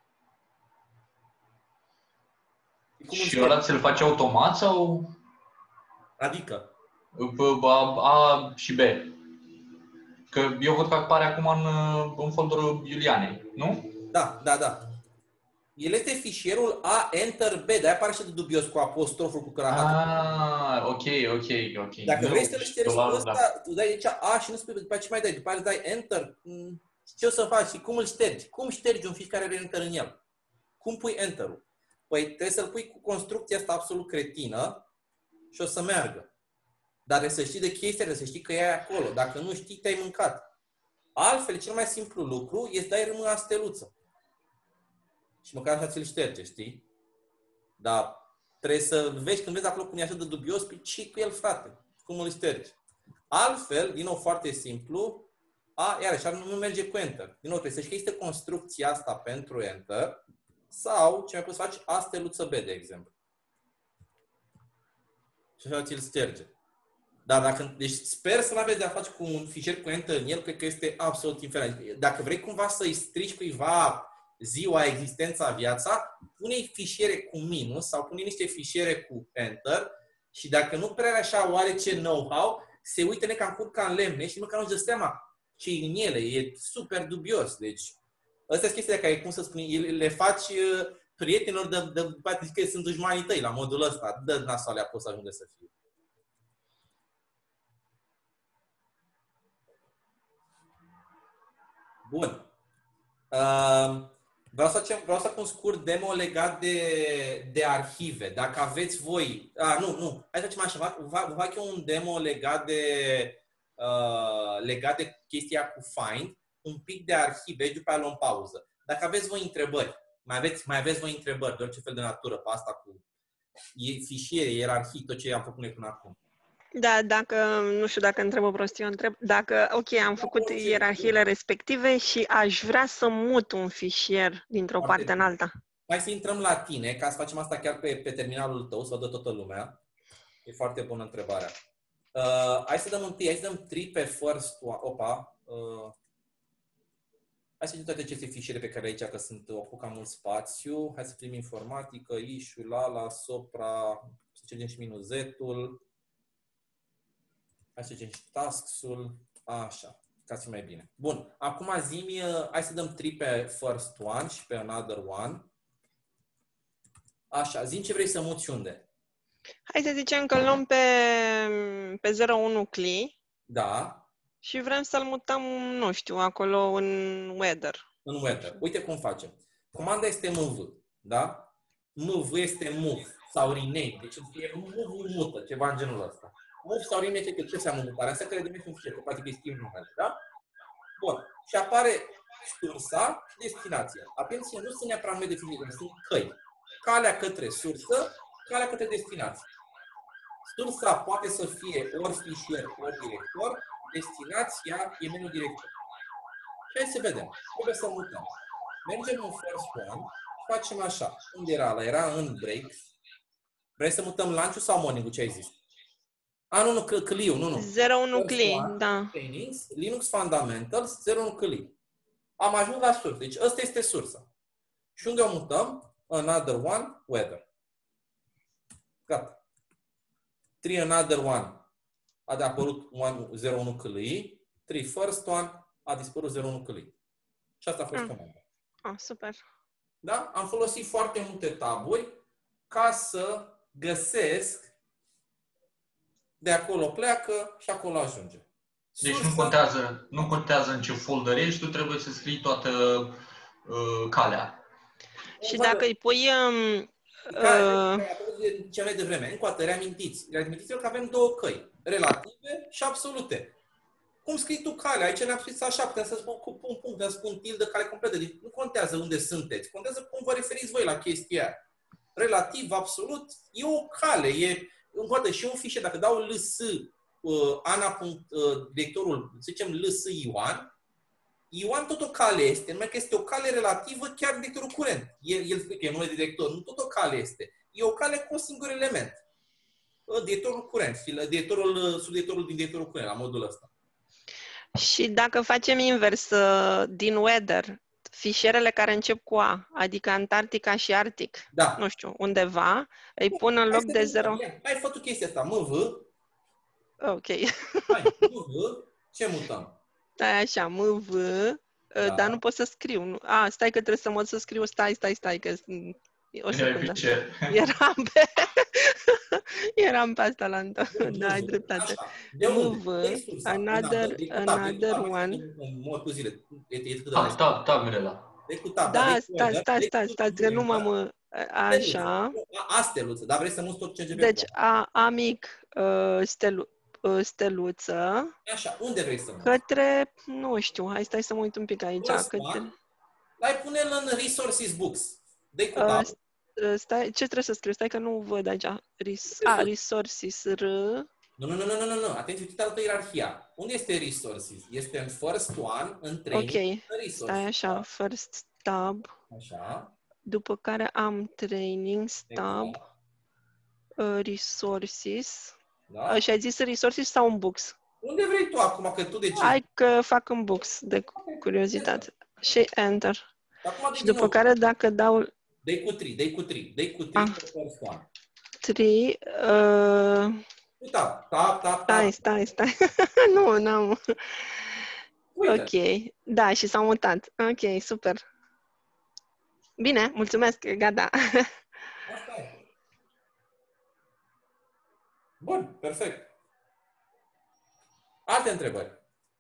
Și ăla ți-l face automat sau? Adică? A și B. Că eu văd că apare acum în folderul Iulianei, nu? Da. El este fișierul A Enter B, de-aia apare și de dubios cu apostroful cu cărahatul. Ok. Dacă vrei să-l ștergi pe ăsta, tu dai aici A și nu spui după ce mai dai. După aceea dai Enter. Ce o să faci și cum îl ștergi? Cum ștergi un fișier care are Enter în el? Cum pui Enter-ul? Păi trebuie să-l pui cu construcția asta absolut cretină și o să meargă. Dar trebuie să știi de chestia, trebuie să știi că e acolo. Dacă nu știi, te-ai mâncat. Altfel, cel mai simplu lucru este dai rămâna steluță. Și măcar așa ți-l șterge, știi? Dar trebuie să vezi, când vezi acolo cum e așa de dubios, pe ce cu el, frate? Cum îl ștergi? Altfel, din nou foarte simplu, iarăși, nu merge cu Enter. Din nou, trebuie să știi că este construcția asta pentru Enter sau ce mai poți face, A steluță B, de exemplu. Și așa ți-l șterge. Dar deci sper să nu aveți de-a face cu un fișier cu Enter în el, cred că este absolut infernal. Dacă vrei cumva să-i strici cuiva ziua, existența, viața, pune-i fișiere cu minus sau pune niște fișiere cu Enter și dacă nu prea așa oarece know-how, se uită necam curca în lemne și măcar nu-și dă seama ce în ele. E super dubios. Deci, astea sunt chestii care, cum să spun, le faci prietenilor de că sunt dușmanii tăi, la modul ăsta. Dă nasoalea poți să ajunge să fie. Bun. Vreau să fac un scurt demo legat de arhive. Dacă aveți voi... Nu. Hai să facem așa. Vă fac eu un demo legat de chestia cu Find, un pic de arhive și după aia luăm pauză. Dacă aveți voi întrebări, mai aveți voi întrebări de orice fel de natură pe asta cu fișiere, ierarhii, tot ce am făcut noi până acum. Da, nu știu dacă întreb o prostie, întreb dacă, am făcut ierarhiile respective și aș vrea să mut un fișier dintr-o parte în alta. Hai să intrăm la tine, ca să facem asta chiar pe terminalul tău, să vadă toată lumea. E foarte bună întrebarea. Hai să dăm tree pe first one. Hai să vedem toate aceste fișiere pe care aici, că ocupă cam mult spațiu. Hai să primim informatică, issue, la sopra, să cercem și minus Z-ul. Hai să facem și tasks-ul. Așa, ca să fie mai bine. Bun, acum zi-mi, hai să dăm tree pe first one și pe another one. Așa, zi-mi ce vrei să muți și unde. Hai să zicem că îl luăm pe 01 CLI. Da. Și vrem să-l mutăm, nu știu, acolo în weather. În weather. Uite cum facem. Comanda este mv, da? Mv este move sau rename. Deci e move mută, ceva în genul ăsta. Move sau rename, ce înseamnă mutarea? Asta cred că un fișier, că poate că îi schimb numele, da? Bun. Și apare sursa și destinația. Atenție, nu sunt neapărat nume de fișier, sunt căi. Calea către sursă, calea către destinație. Sursa poate să fie ori fișier, ori director, destinația e meniu director. Și hai să vedem. Trebuie să mutăm. Mergem în first one și facem așa. Unde era ăla? Era în breaks. Vrei să mutăm launch-ul sau morning-ul? Ce ai zis? Nu, CLI-ul, nu. 01 CLI, da. Trainings, Linux Fundamentals, 01 CLI. Am ajuns la sursă. Deci ăsta este sursa. Și unde o mutăm? Another one, weather. Gata. 3 another one. A apărut 01 CLI. 3 first one. A dispărut 01 CLI. Și asta a fost comanda. Super. Da? Am folosit foarte multe taburi ca să găsesc de acolo pleacă și acolo ajunge. Deci nu contează în ce folder ești, tu trebuie să scrii toată calea. Și dacă îi pui... Ce mai devreme, încă o dată, reamintiți-vă că avem două căi, relative și absolute. Cum scrii tu calea? Aici ne-am scris așa, putem să spun cu punct, putem să spun tildă, cale completă. Deci nu contează unde sunteți, contează cum vă referiți voi la chestia aia. Relativ, absolut, e o cale, e încă o dată și un fișier. Dacă dau ls, directorul, să zicem ls Ioan tot o cale este, numai că este o cale relativă chiar directorul curent. El spune că e numele de director, nu tot o cale este. E o cale cu un singur element. Directorul curent, subdirectorul din directorul curent, la modul ăsta. Și dacă facem invers, din weather, fișierele care încep cu A, adică Antarctica și Arctic, da. Nu știu, undeva, îi pun în loc de 0. Hai, fă tu chestia asta, mv. Ok. Hai, mv, ce mutăm? Stai așa, mv, da. Dar nu pot să scriu. Stai că trebuie să mă să scriu, stai, că o secundă. Eram pe asta la da, ai dreptate. Move, another one. Tab, Mirela. Da, stai, că nu m-am... Așa. Steluță, dar vrei să muți tot CGB? Deci, A mic, steluță. Așa, unde vrei să muți? Către, nu știu, stai să mă uit un pic aici. Hai, pune-l în Resources Books. Dă-i cu tab. Stai, ce trebuie să scriu? Stai că nu văd aici. Resources, Nu. Atenție, uite pe ierarhia. Unde este Resources? Este în first one, în training. Ok, stai așa, first tab. Așa. După care am training, tab, resources. Da. Și ai zis resources sau în books? Unde vrei tu acum, că tu de ce? Hai că fac în books, de curiozitate. Și enter. Și după care dacă dau... Dă-i cu 3 pe first one. 3... Stai. Nu, n-am... Ok. Da, și s-au mutat. Ok, super. Bine, mulțumesc, gata. Asta e. Bun, perfect. Alte întrebări?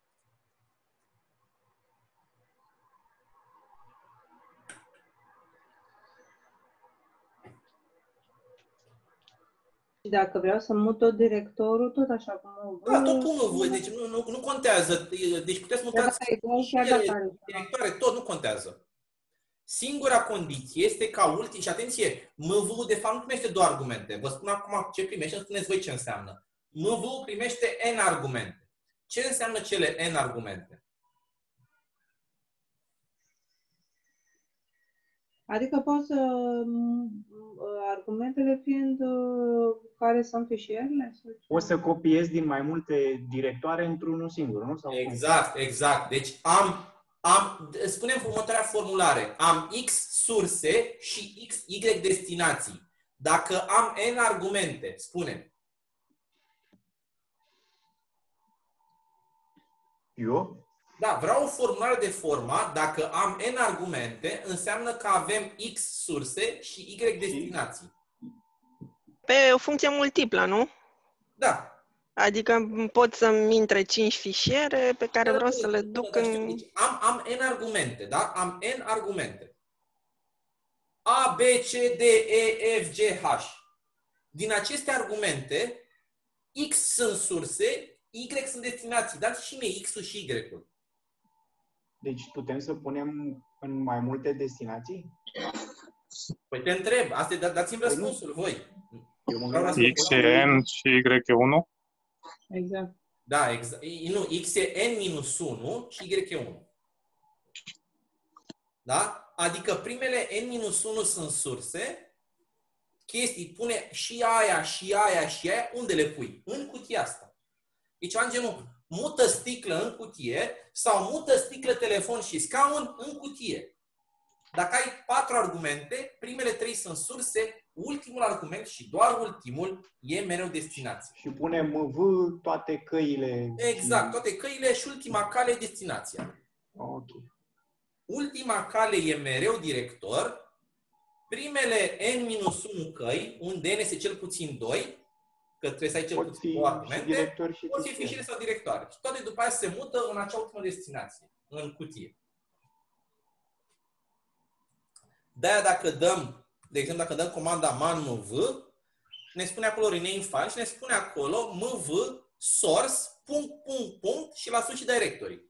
Și dacă vreau să mut tot directorul, tot așa cum o Da, tot cum voi, deci nu contează. Deci puteți mutați directoare, tot nu contează. Singura condiție este ca ultim, și atenție, MV-ul de fapt nu primește două argumente. Vă spun acum ce primește, îmi spuneți voi ce înseamnă. MV-ul primește N argumente. Ce înseamnă cele N argumente? Adică pot să, argumentele fiind care sunt fișierele? O să copiez din mai multe directoare într-unul singur, nu? Sau Exact. Deci spunem următoarea formulare. Am X surse și Y destinații. Dacă am N argumente, spune. Eu? Da, vreau o formulare de format. Dacă am N argumente, înseamnă că avem X surse și Y destinații. Pe o funcție multiplă, nu? Da. Adică pot să-mi intre 5 fișiere pe care vreau să le duc în... Deci am N argumente, da? Am N argumente. A, B, C, D, E, F, G, H. Din aceste argumente, X sunt surse, Y sunt destinații. Dați și mie X-ul și Y-ul. Deci putem să punem în mai multe destinații? Păi te întreb, dați-mi răspunsul voi. X e N și Y e 1? Exact. Da, exact. Nu, X e N minus 1 și Y e 1. Da? Adică primele N minus 1 sunt surse, chestii, pune și aia, și aia, și aia, unde le pui? În cutia asta. Deci am genul, mută sticlă în cutie sau mută sticlă, telefon și scaun în cutie. Dacă ai 4 argumente, primele 3 sunt surse, ultimul argument și doar ultimul e mereu destinație. Și punem MV toate căile. Exact, toate căile și ultima cale e destinația. Ok. Ultima cale e mereu director, primele N-1 căi, unde N este cel puțin 2, că trebuie să ai cel puțin 2 argumente, pot fi fișiere sau directoare. Și toate după aia se mută în acea ultimă destinație, în cutie. De-aia dacă dăm, de exemplu, dacă dăm comanda man-mv, ne spune acolo rename file și ne spune acolo mv source, punct, și la sus și directory.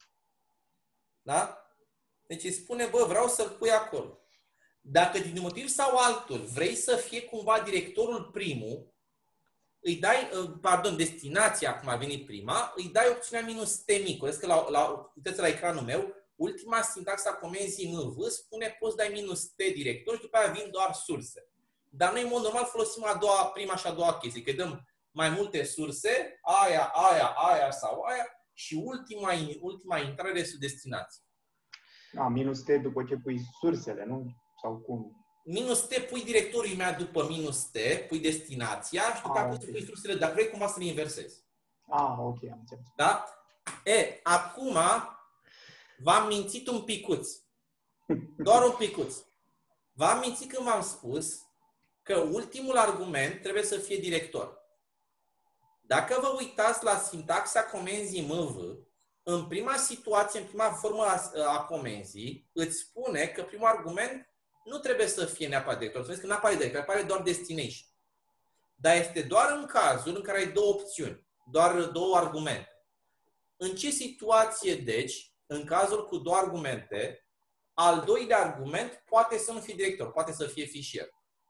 Da? Deci îi spune, bă, vreau să-l pui acolo. Dacă din un motiv sau altul vrei să fie cumva directorul primul, îi dai, destinația, cum a venit prima, îi dai opțiunea minus T mic. Vedeți că uitați la ecranul meu, ultima sintaxa comenzii MV spune poți dai minus T director și după aia vin doar surse. Dar noi, în mod normal, folosim prima și a doua chestie, că dăm mai multe surse, aia sau aia, și ultima intrare este destinație. Minus T după ce pui sursele, nu? Sau cum? Minus T pui directorul imediat după minus T, pui destinația și după aceea poți să pui sursele, dar vrei cumva să le inversezi. Ok, am înțeles. Da? Acum v-am mințit un picuț. Doar un picuț. V-am mințit când v-am spus că ultimul argument trebuie să fie director. Dacă vă uitați la sintaxa comenzii MV, în prima situație, în prima formă a comenzii, îți spune că primul argument nu trebuie să fie neapărat director. Să vezi că nu apare director, apare doar destination. Dar este doar în cazul în care ai două opțiuni, doar două argumente. În ce situație, deci, în cazul cu două argumente, al doilea argument poate să nu fie director, poate să fie fișier?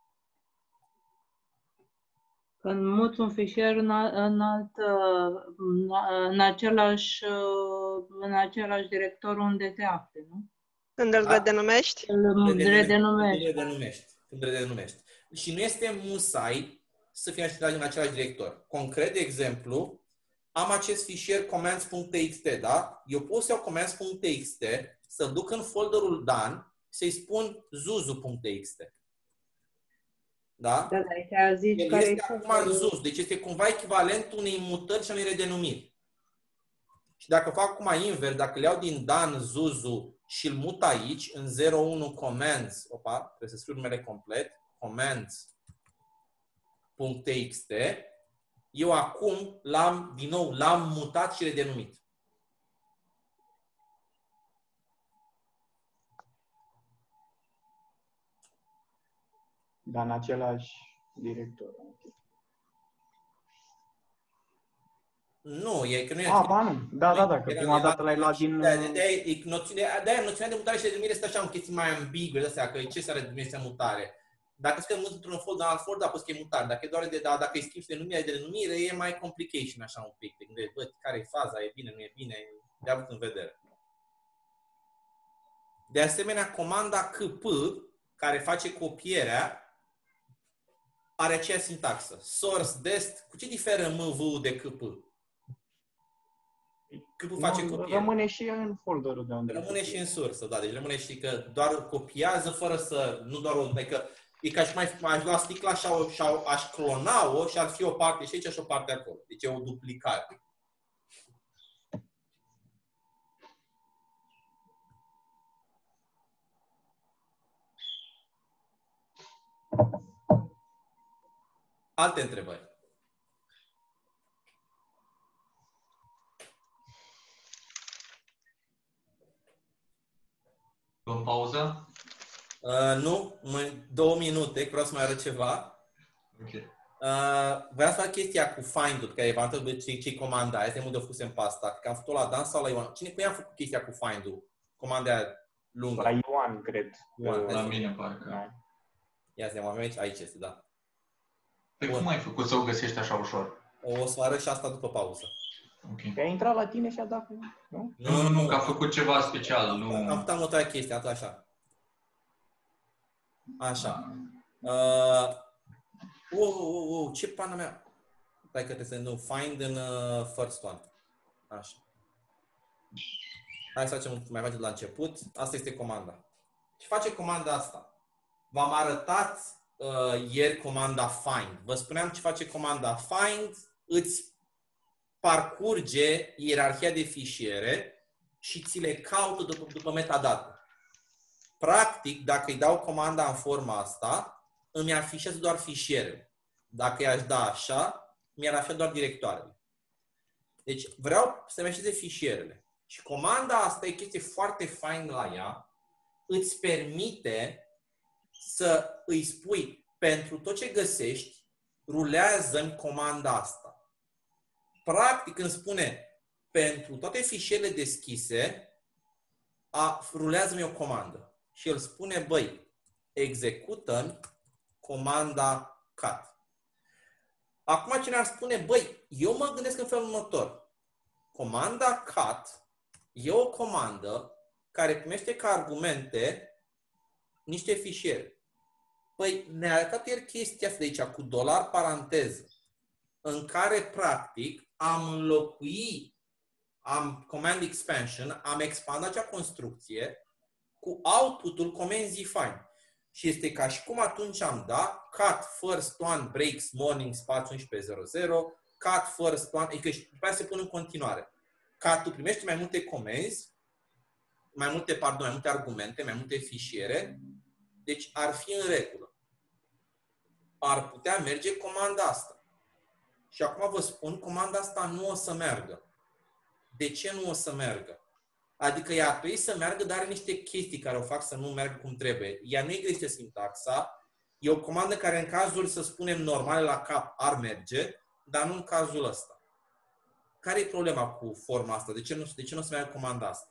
Când muți un fișier în același director unde te afli, nu? Când îl redenumești? Când redenumești. Și nu este musai să fie în același director. Concret, de exemplu, am acest fișier commands.txt, da? Eu pot să iau commands.txt, să-l duc în folderul done, să-i spun zuzu.txt. Da? Da, aici zici el este acum în ZUS, deci este cumva echivalentul unei mutări și a unei redenumiri. Și dacă fac acum invers, dacă le iau din Dan Zuzu și îl mut aici, în 01 commands, trebuie să scriu numele complet, commands.txt, eu acum din nou l-am mutat și redenumit. Dar în același director. Nu, e că nu e... nu. Da, că prima dată l-ai luat din... De-aia noțiunea de mutare și denumire este așa în chestii mai ambigue, de-astea, că ce să denumire este mutare. Dacă scrie mult într-un folder, în alt folder, poți că e mutare. Dacă e doar dacă îi schimbi denumirea de denumire, e mai complication așa un pic. Te gândești, bă, care e faza, e bine, nu e bine, de avut în vedere. De asemenea, comanda KP, care face copierea, are aceeași sintaxă. Source dest, cu ce diferă MV de KP? KP face copiere. Rămâne și în folderul de unde. Rămâne și în sursă, da. Deci rămâne și că doar copiază fără să, nu doar o, adică e ca și aș lua sticla și aș clona-o și ar fi o parte și aici și o parte acolo. Deci e o duplicare. Alte întrebări? În pauză? Nu, 2 minute, vreau să mai arăt ceva. Ok. Vreau să fac chestia cu find-ul, că eventual ce-i comanda aia, este unde a făcut în pasta. Că am făcut-o la Dan sau la Ioan? Cine a făcut chestia cu find-ul? Comanda aia lungă. La Ioan, cred. La mine, parcă. Ia să ne avem aici este, da. Păi cum ai făcut să o găsești așa ușor? O să arăt și asta după pauză. Ok. Că a intrat la tine și a dat, nu? Nu, că a făcut ceva special. Nu. Am făcut următoarea chestie, atunci așa. Așa. Ce pana mea? Stai că trebuie să ne find în first one. Așa. Hai să facem, mai facem de la început. Asta este comanda. Ce face comanda asta? V-am arătat ieri comanda find. Vă spuneam ce face comanda find. Îți parcurge ierarhia de fișiere și ți le caută după metadată. Practic, dacă îi dau comanda în forma asta, îmi afișează doar fișierele. Dacă i-aș da așa, mi-ar afișa doar directoarele. Deci vreau să-mi afișeze fișierele. Și comanda asta e chestie foarte fain la ea. Îți permite să îi spui pentru tot ce găsești, rulează-mi comanda asta. Practic îmi spune pentru toate fișierele deschise, rulează-mi o comandă. Și el spune, băi, execută-mi comanda cat. Acum cine ar spune, băi, eu mă gândesc în felul următor. Comanda cat e o comandă care primește ca argumente niște fișiere. Păi, ne-a arătat ieri chestia asta de aici cu $paranteză, în care, practic, am înlocuit, command expansion, am expandat acea construcție cu output-ul comenzii find. Și este ca și cum atunci am dat cat first one breaks morning spațiu 1100, cat first one, adică și după aia se pun în continuare. Cat-ul primește mai multe comenzi, mai multe argumente, mai multe fișiere, deci ar fi în regulă. Ar putea merge comanda asta. Și acum vă spun, comanda asta nu o să meargă. De ce nu o să meargă? Adică ea ar trebui să meargă, dar are niște chestii care o fac să nu meargă cum trebuie. Ea nu există sintaxa. E o comandă care în cazul, să spunem, normale la cap ar merge, dar nu în cazul ăsta. Care e problema cu forma asta? De ce nu o să meargă comanda asta?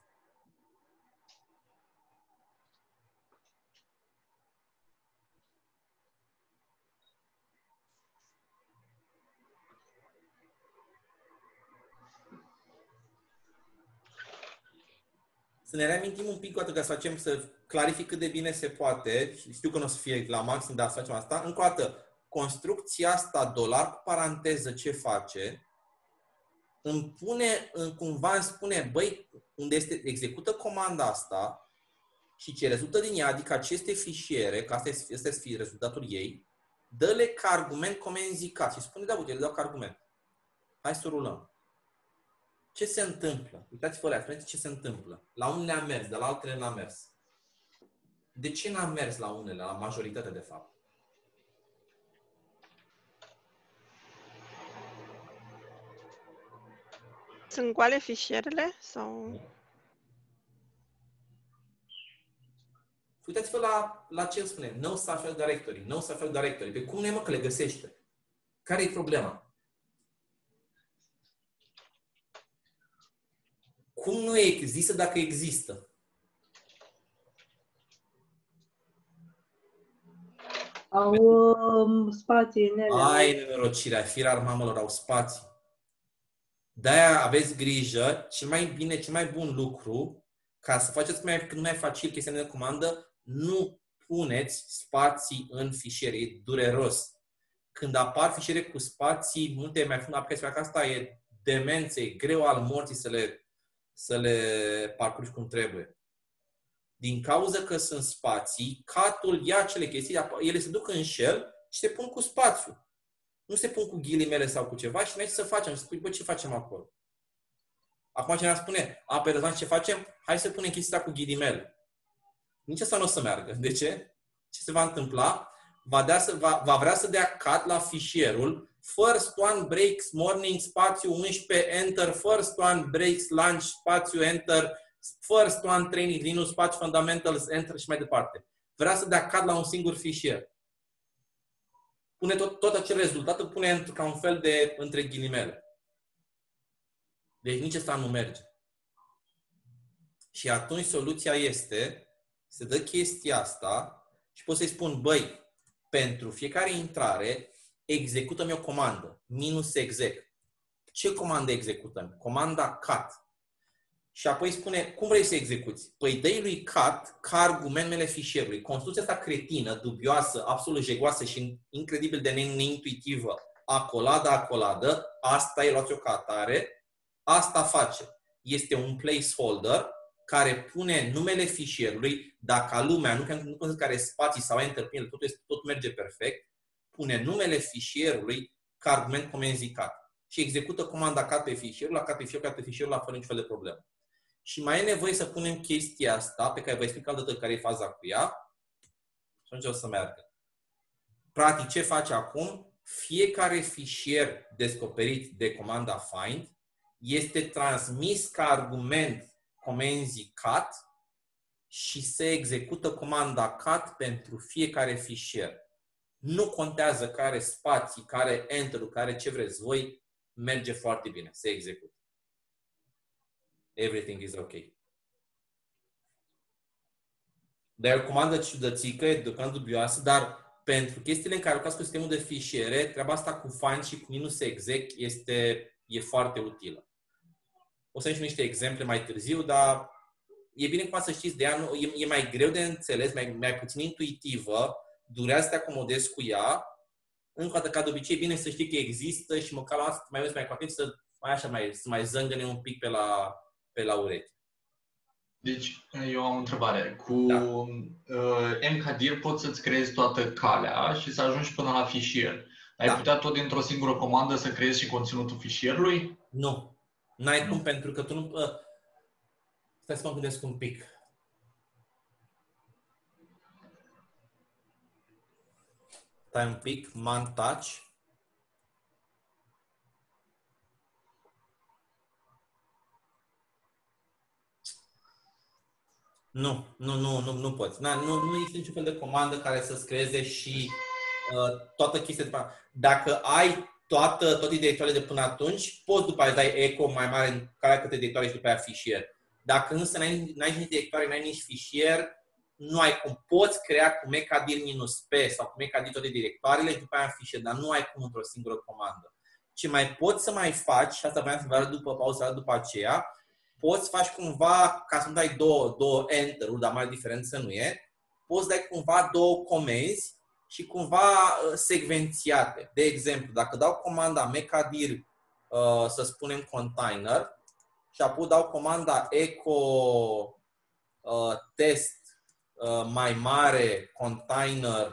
Să ne reamintim un pic, ca să facem, să clarific cât de bine se poate. Știu că nu o să fie la maxim, dar să facem asta. Încă o dată, construcția asta, cu paranteză, ce face? Cumva îmi spune, băi, unde execută comanda asta și ce rezultă din ea, adică aceste fișiere, că asta este rezultatul ei, dă-le ca argument comenzii cat. Și spune, da, uite, le dau ca argument. Hai să rulăm. Ce se întâmplă? Uitați-vă la ce se întâmplă. La unele a mers, dar la altele n-a mers. De ce n-a mers la unele, la majoritatea de fapt? Sunt goale fișierele? Sau... Uitați-vă la ce îmi spune. No self directory. No self directory. Pe cum nu e, mă, că le găsește? Care e problema? Cum nu există dacă există? Au spații în ele. Ai, nenorocirea, firar mamelor au spații. De-aia aveți grijă, cel mai bun lucru, ca să faceți cât mai facil chestia de comandă, nu puneți spații în fișiere, e dureros. Când apar fișiere cu spații, multe mai fund aplicații, că asta e demență, e greu al morții să le parcurgi cum trebuie. Din cauza că sunt spații, catul ia acele chestii, ele se duc în shell și se pun cu spațiu. Nu se pun cu ghilimele sau cu ceva și noi ce să facem? Și spui, bă, ce facem acolo? Acum cineva spune, pe Răzvan, ce facem? Hai să punem chestia cu ghilimele. Nici asta nu o să meargă. De ce? Ce se va întâmpla? va vrea să dea cut la fișierul first one breaks morning, spațiu 11, enter, first one breaks lunch, spațiu, enter, first one training, Linux, spațiu, fundamentals, enter și mai departe. Vrea să dea cut la un singur fișier. Pune tot acel rezultat, îl pune ca un fel de între ghilimele. Deci nici ăsta nu merge. Și atunci soluția este, se dă chestia asta și pot să-i spun, băi, pentru fiecare intrare, execută-mi o comandă, -exec. Ce comandă executăm? Comanda cut. Și apoi spune, cum vrei să execuți? Păi dă-i lui cut ca argumentele fișierului. Construcția asta cretină, dubioasă, absolut jegoasă și incredibil de neintuitivă, acoladă, asta e luați-o ca atare, asta face. Este un placeholder care pune numele fișierului, dacă lumea, nu contează care spații sau enter, tot merge perfect, pune numele fișierului ca argument comenzi cut. Și execută comanda cut pe fișierul, la cut pe fișierul, la fără niciun fel de problemă. Și mai e nevoie să punem chestia asta, pe care vă explic altă dată care e faza cu ea, și atunci o să meargă. Practic, ce face acum? Fiecare fișier descoperit de comanda find este transmis ca argument comenzi cut și se execută comanda cut pentru fiecare fișier. Nu contează care spații, care enter-ul, care ce vreți voi, merge foarte bine, se execută. Everything is ok. Dar e o comandă ciudățică, e deocamdată dubioasă, dar pentru chestiile în care lucrați cu sistemul de fișiere, treaba asta cu find și cu -exec e foarte utilă. O să am și niște exemple mai târziu, dar e bine cumva să știți de ea, e mai greu de înțeles, mai puțin intuitivă, durează să te acomodezi cu ea. Încă o dată, ca de obicei, e bine să știi că există și măcar la asta mai mult mai content să mai zângăne un pic pe la urechi. Deci, eu am o întrebare. Cu mkdir poți să-ți creezi toată calea și să ajungi până la fișier. Ai putea tot dintr-o singură comandă să creezi și conținutul fișierului? Nu. N-ai cum, pentru că tu nu... Stai să mă gândesc un pic. Stai un pic. Man touch. Nu poți. Nu există niciun fel de comandă care să-ți creeze și toată chestia de până. Dacă ai toate directoarele de până atunci, poți după aia dai echo mai mare în care câte directoare și după aia fișier. Dacă însă n-ai nici directoare, n-ai nici fișier, nu ai cum. Poți crea cu mkdir-p sau cu mkdir toate directoarele și după aia fișier, dar nu ai cum într-o singură comandă. Ce mai poți să mai faci, și asta vreau să vă arăt după pauza, după aceea, poți să faci cumva, ca să nu dai două enter-uri, dar mare diferență nu e, poți dai cumva două comenzi și cumva secvențiate. De exemplu, dacă dau comanda mkdir, să spunem container, și apoi dau comanda echo test mai mare container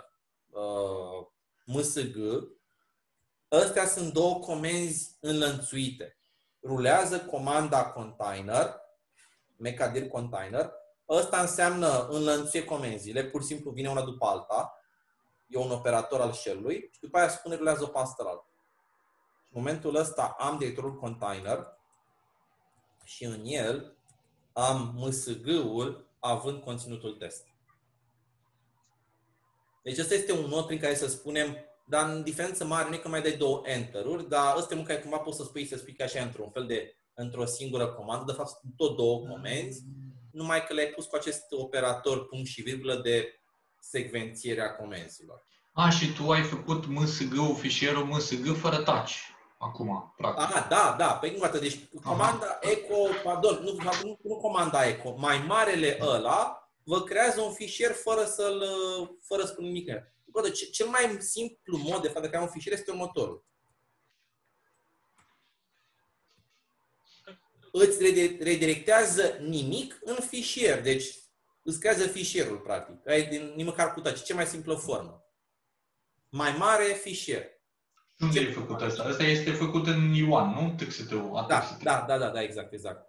msg, astea sunt două comenzi înlănțuite. Rulează comanda container, mkdir container, ăsta înseamnă înlănțuie comenzile, pur și simplu vine una după alta, e un operator al shell-ului și după aia spune rulează pe asta la altă. În momentul ăsta am directorul container și în el am msg-ul având conținutul test. Deci ăsta este un mod prin care să spunem, dar în diferență mare, nu e că mai dai două enter-uri, dar ăsta e un care cumva poți să spui ca așa într-o singură comandă, de fapt sunt tot două comenzi, numai că le-ai pus cu acest operator punct și virgulă de secvențiere a comenzilor. Și tu ai făcut msg-ul, fișierul msg fără touch, acum, practic. Da. Păi nu, deci comanda echo, pardon, nu comanda echo, mai marele ăla vă creează un fișier fără să spun nimic. Cel mai simplu mod de fapt de a crea un fișier este următorul. Îți redirectează nimic în fișier. Deci îți creează fișierul, practic. Ai nici măcar cu touch. Cea mai simplă formă. Mai mare fișier. Unde e făcut asta? Asta este făcut în Ioan, nu? TXT-ul. Da, exact.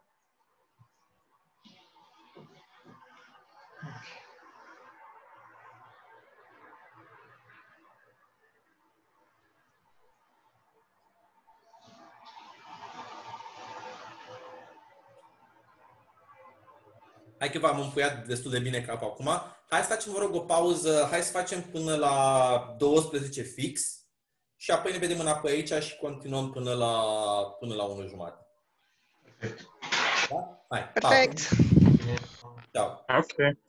Hai că v-am împuiat destul de bine capul acum. Hai să facem, vă rog, o pauză. Hai să facem până la 12 fix și apoi ne vedem înapoi aici și continuăm până la 1:30. Da? Hai, Perfect! Ciao. Ok.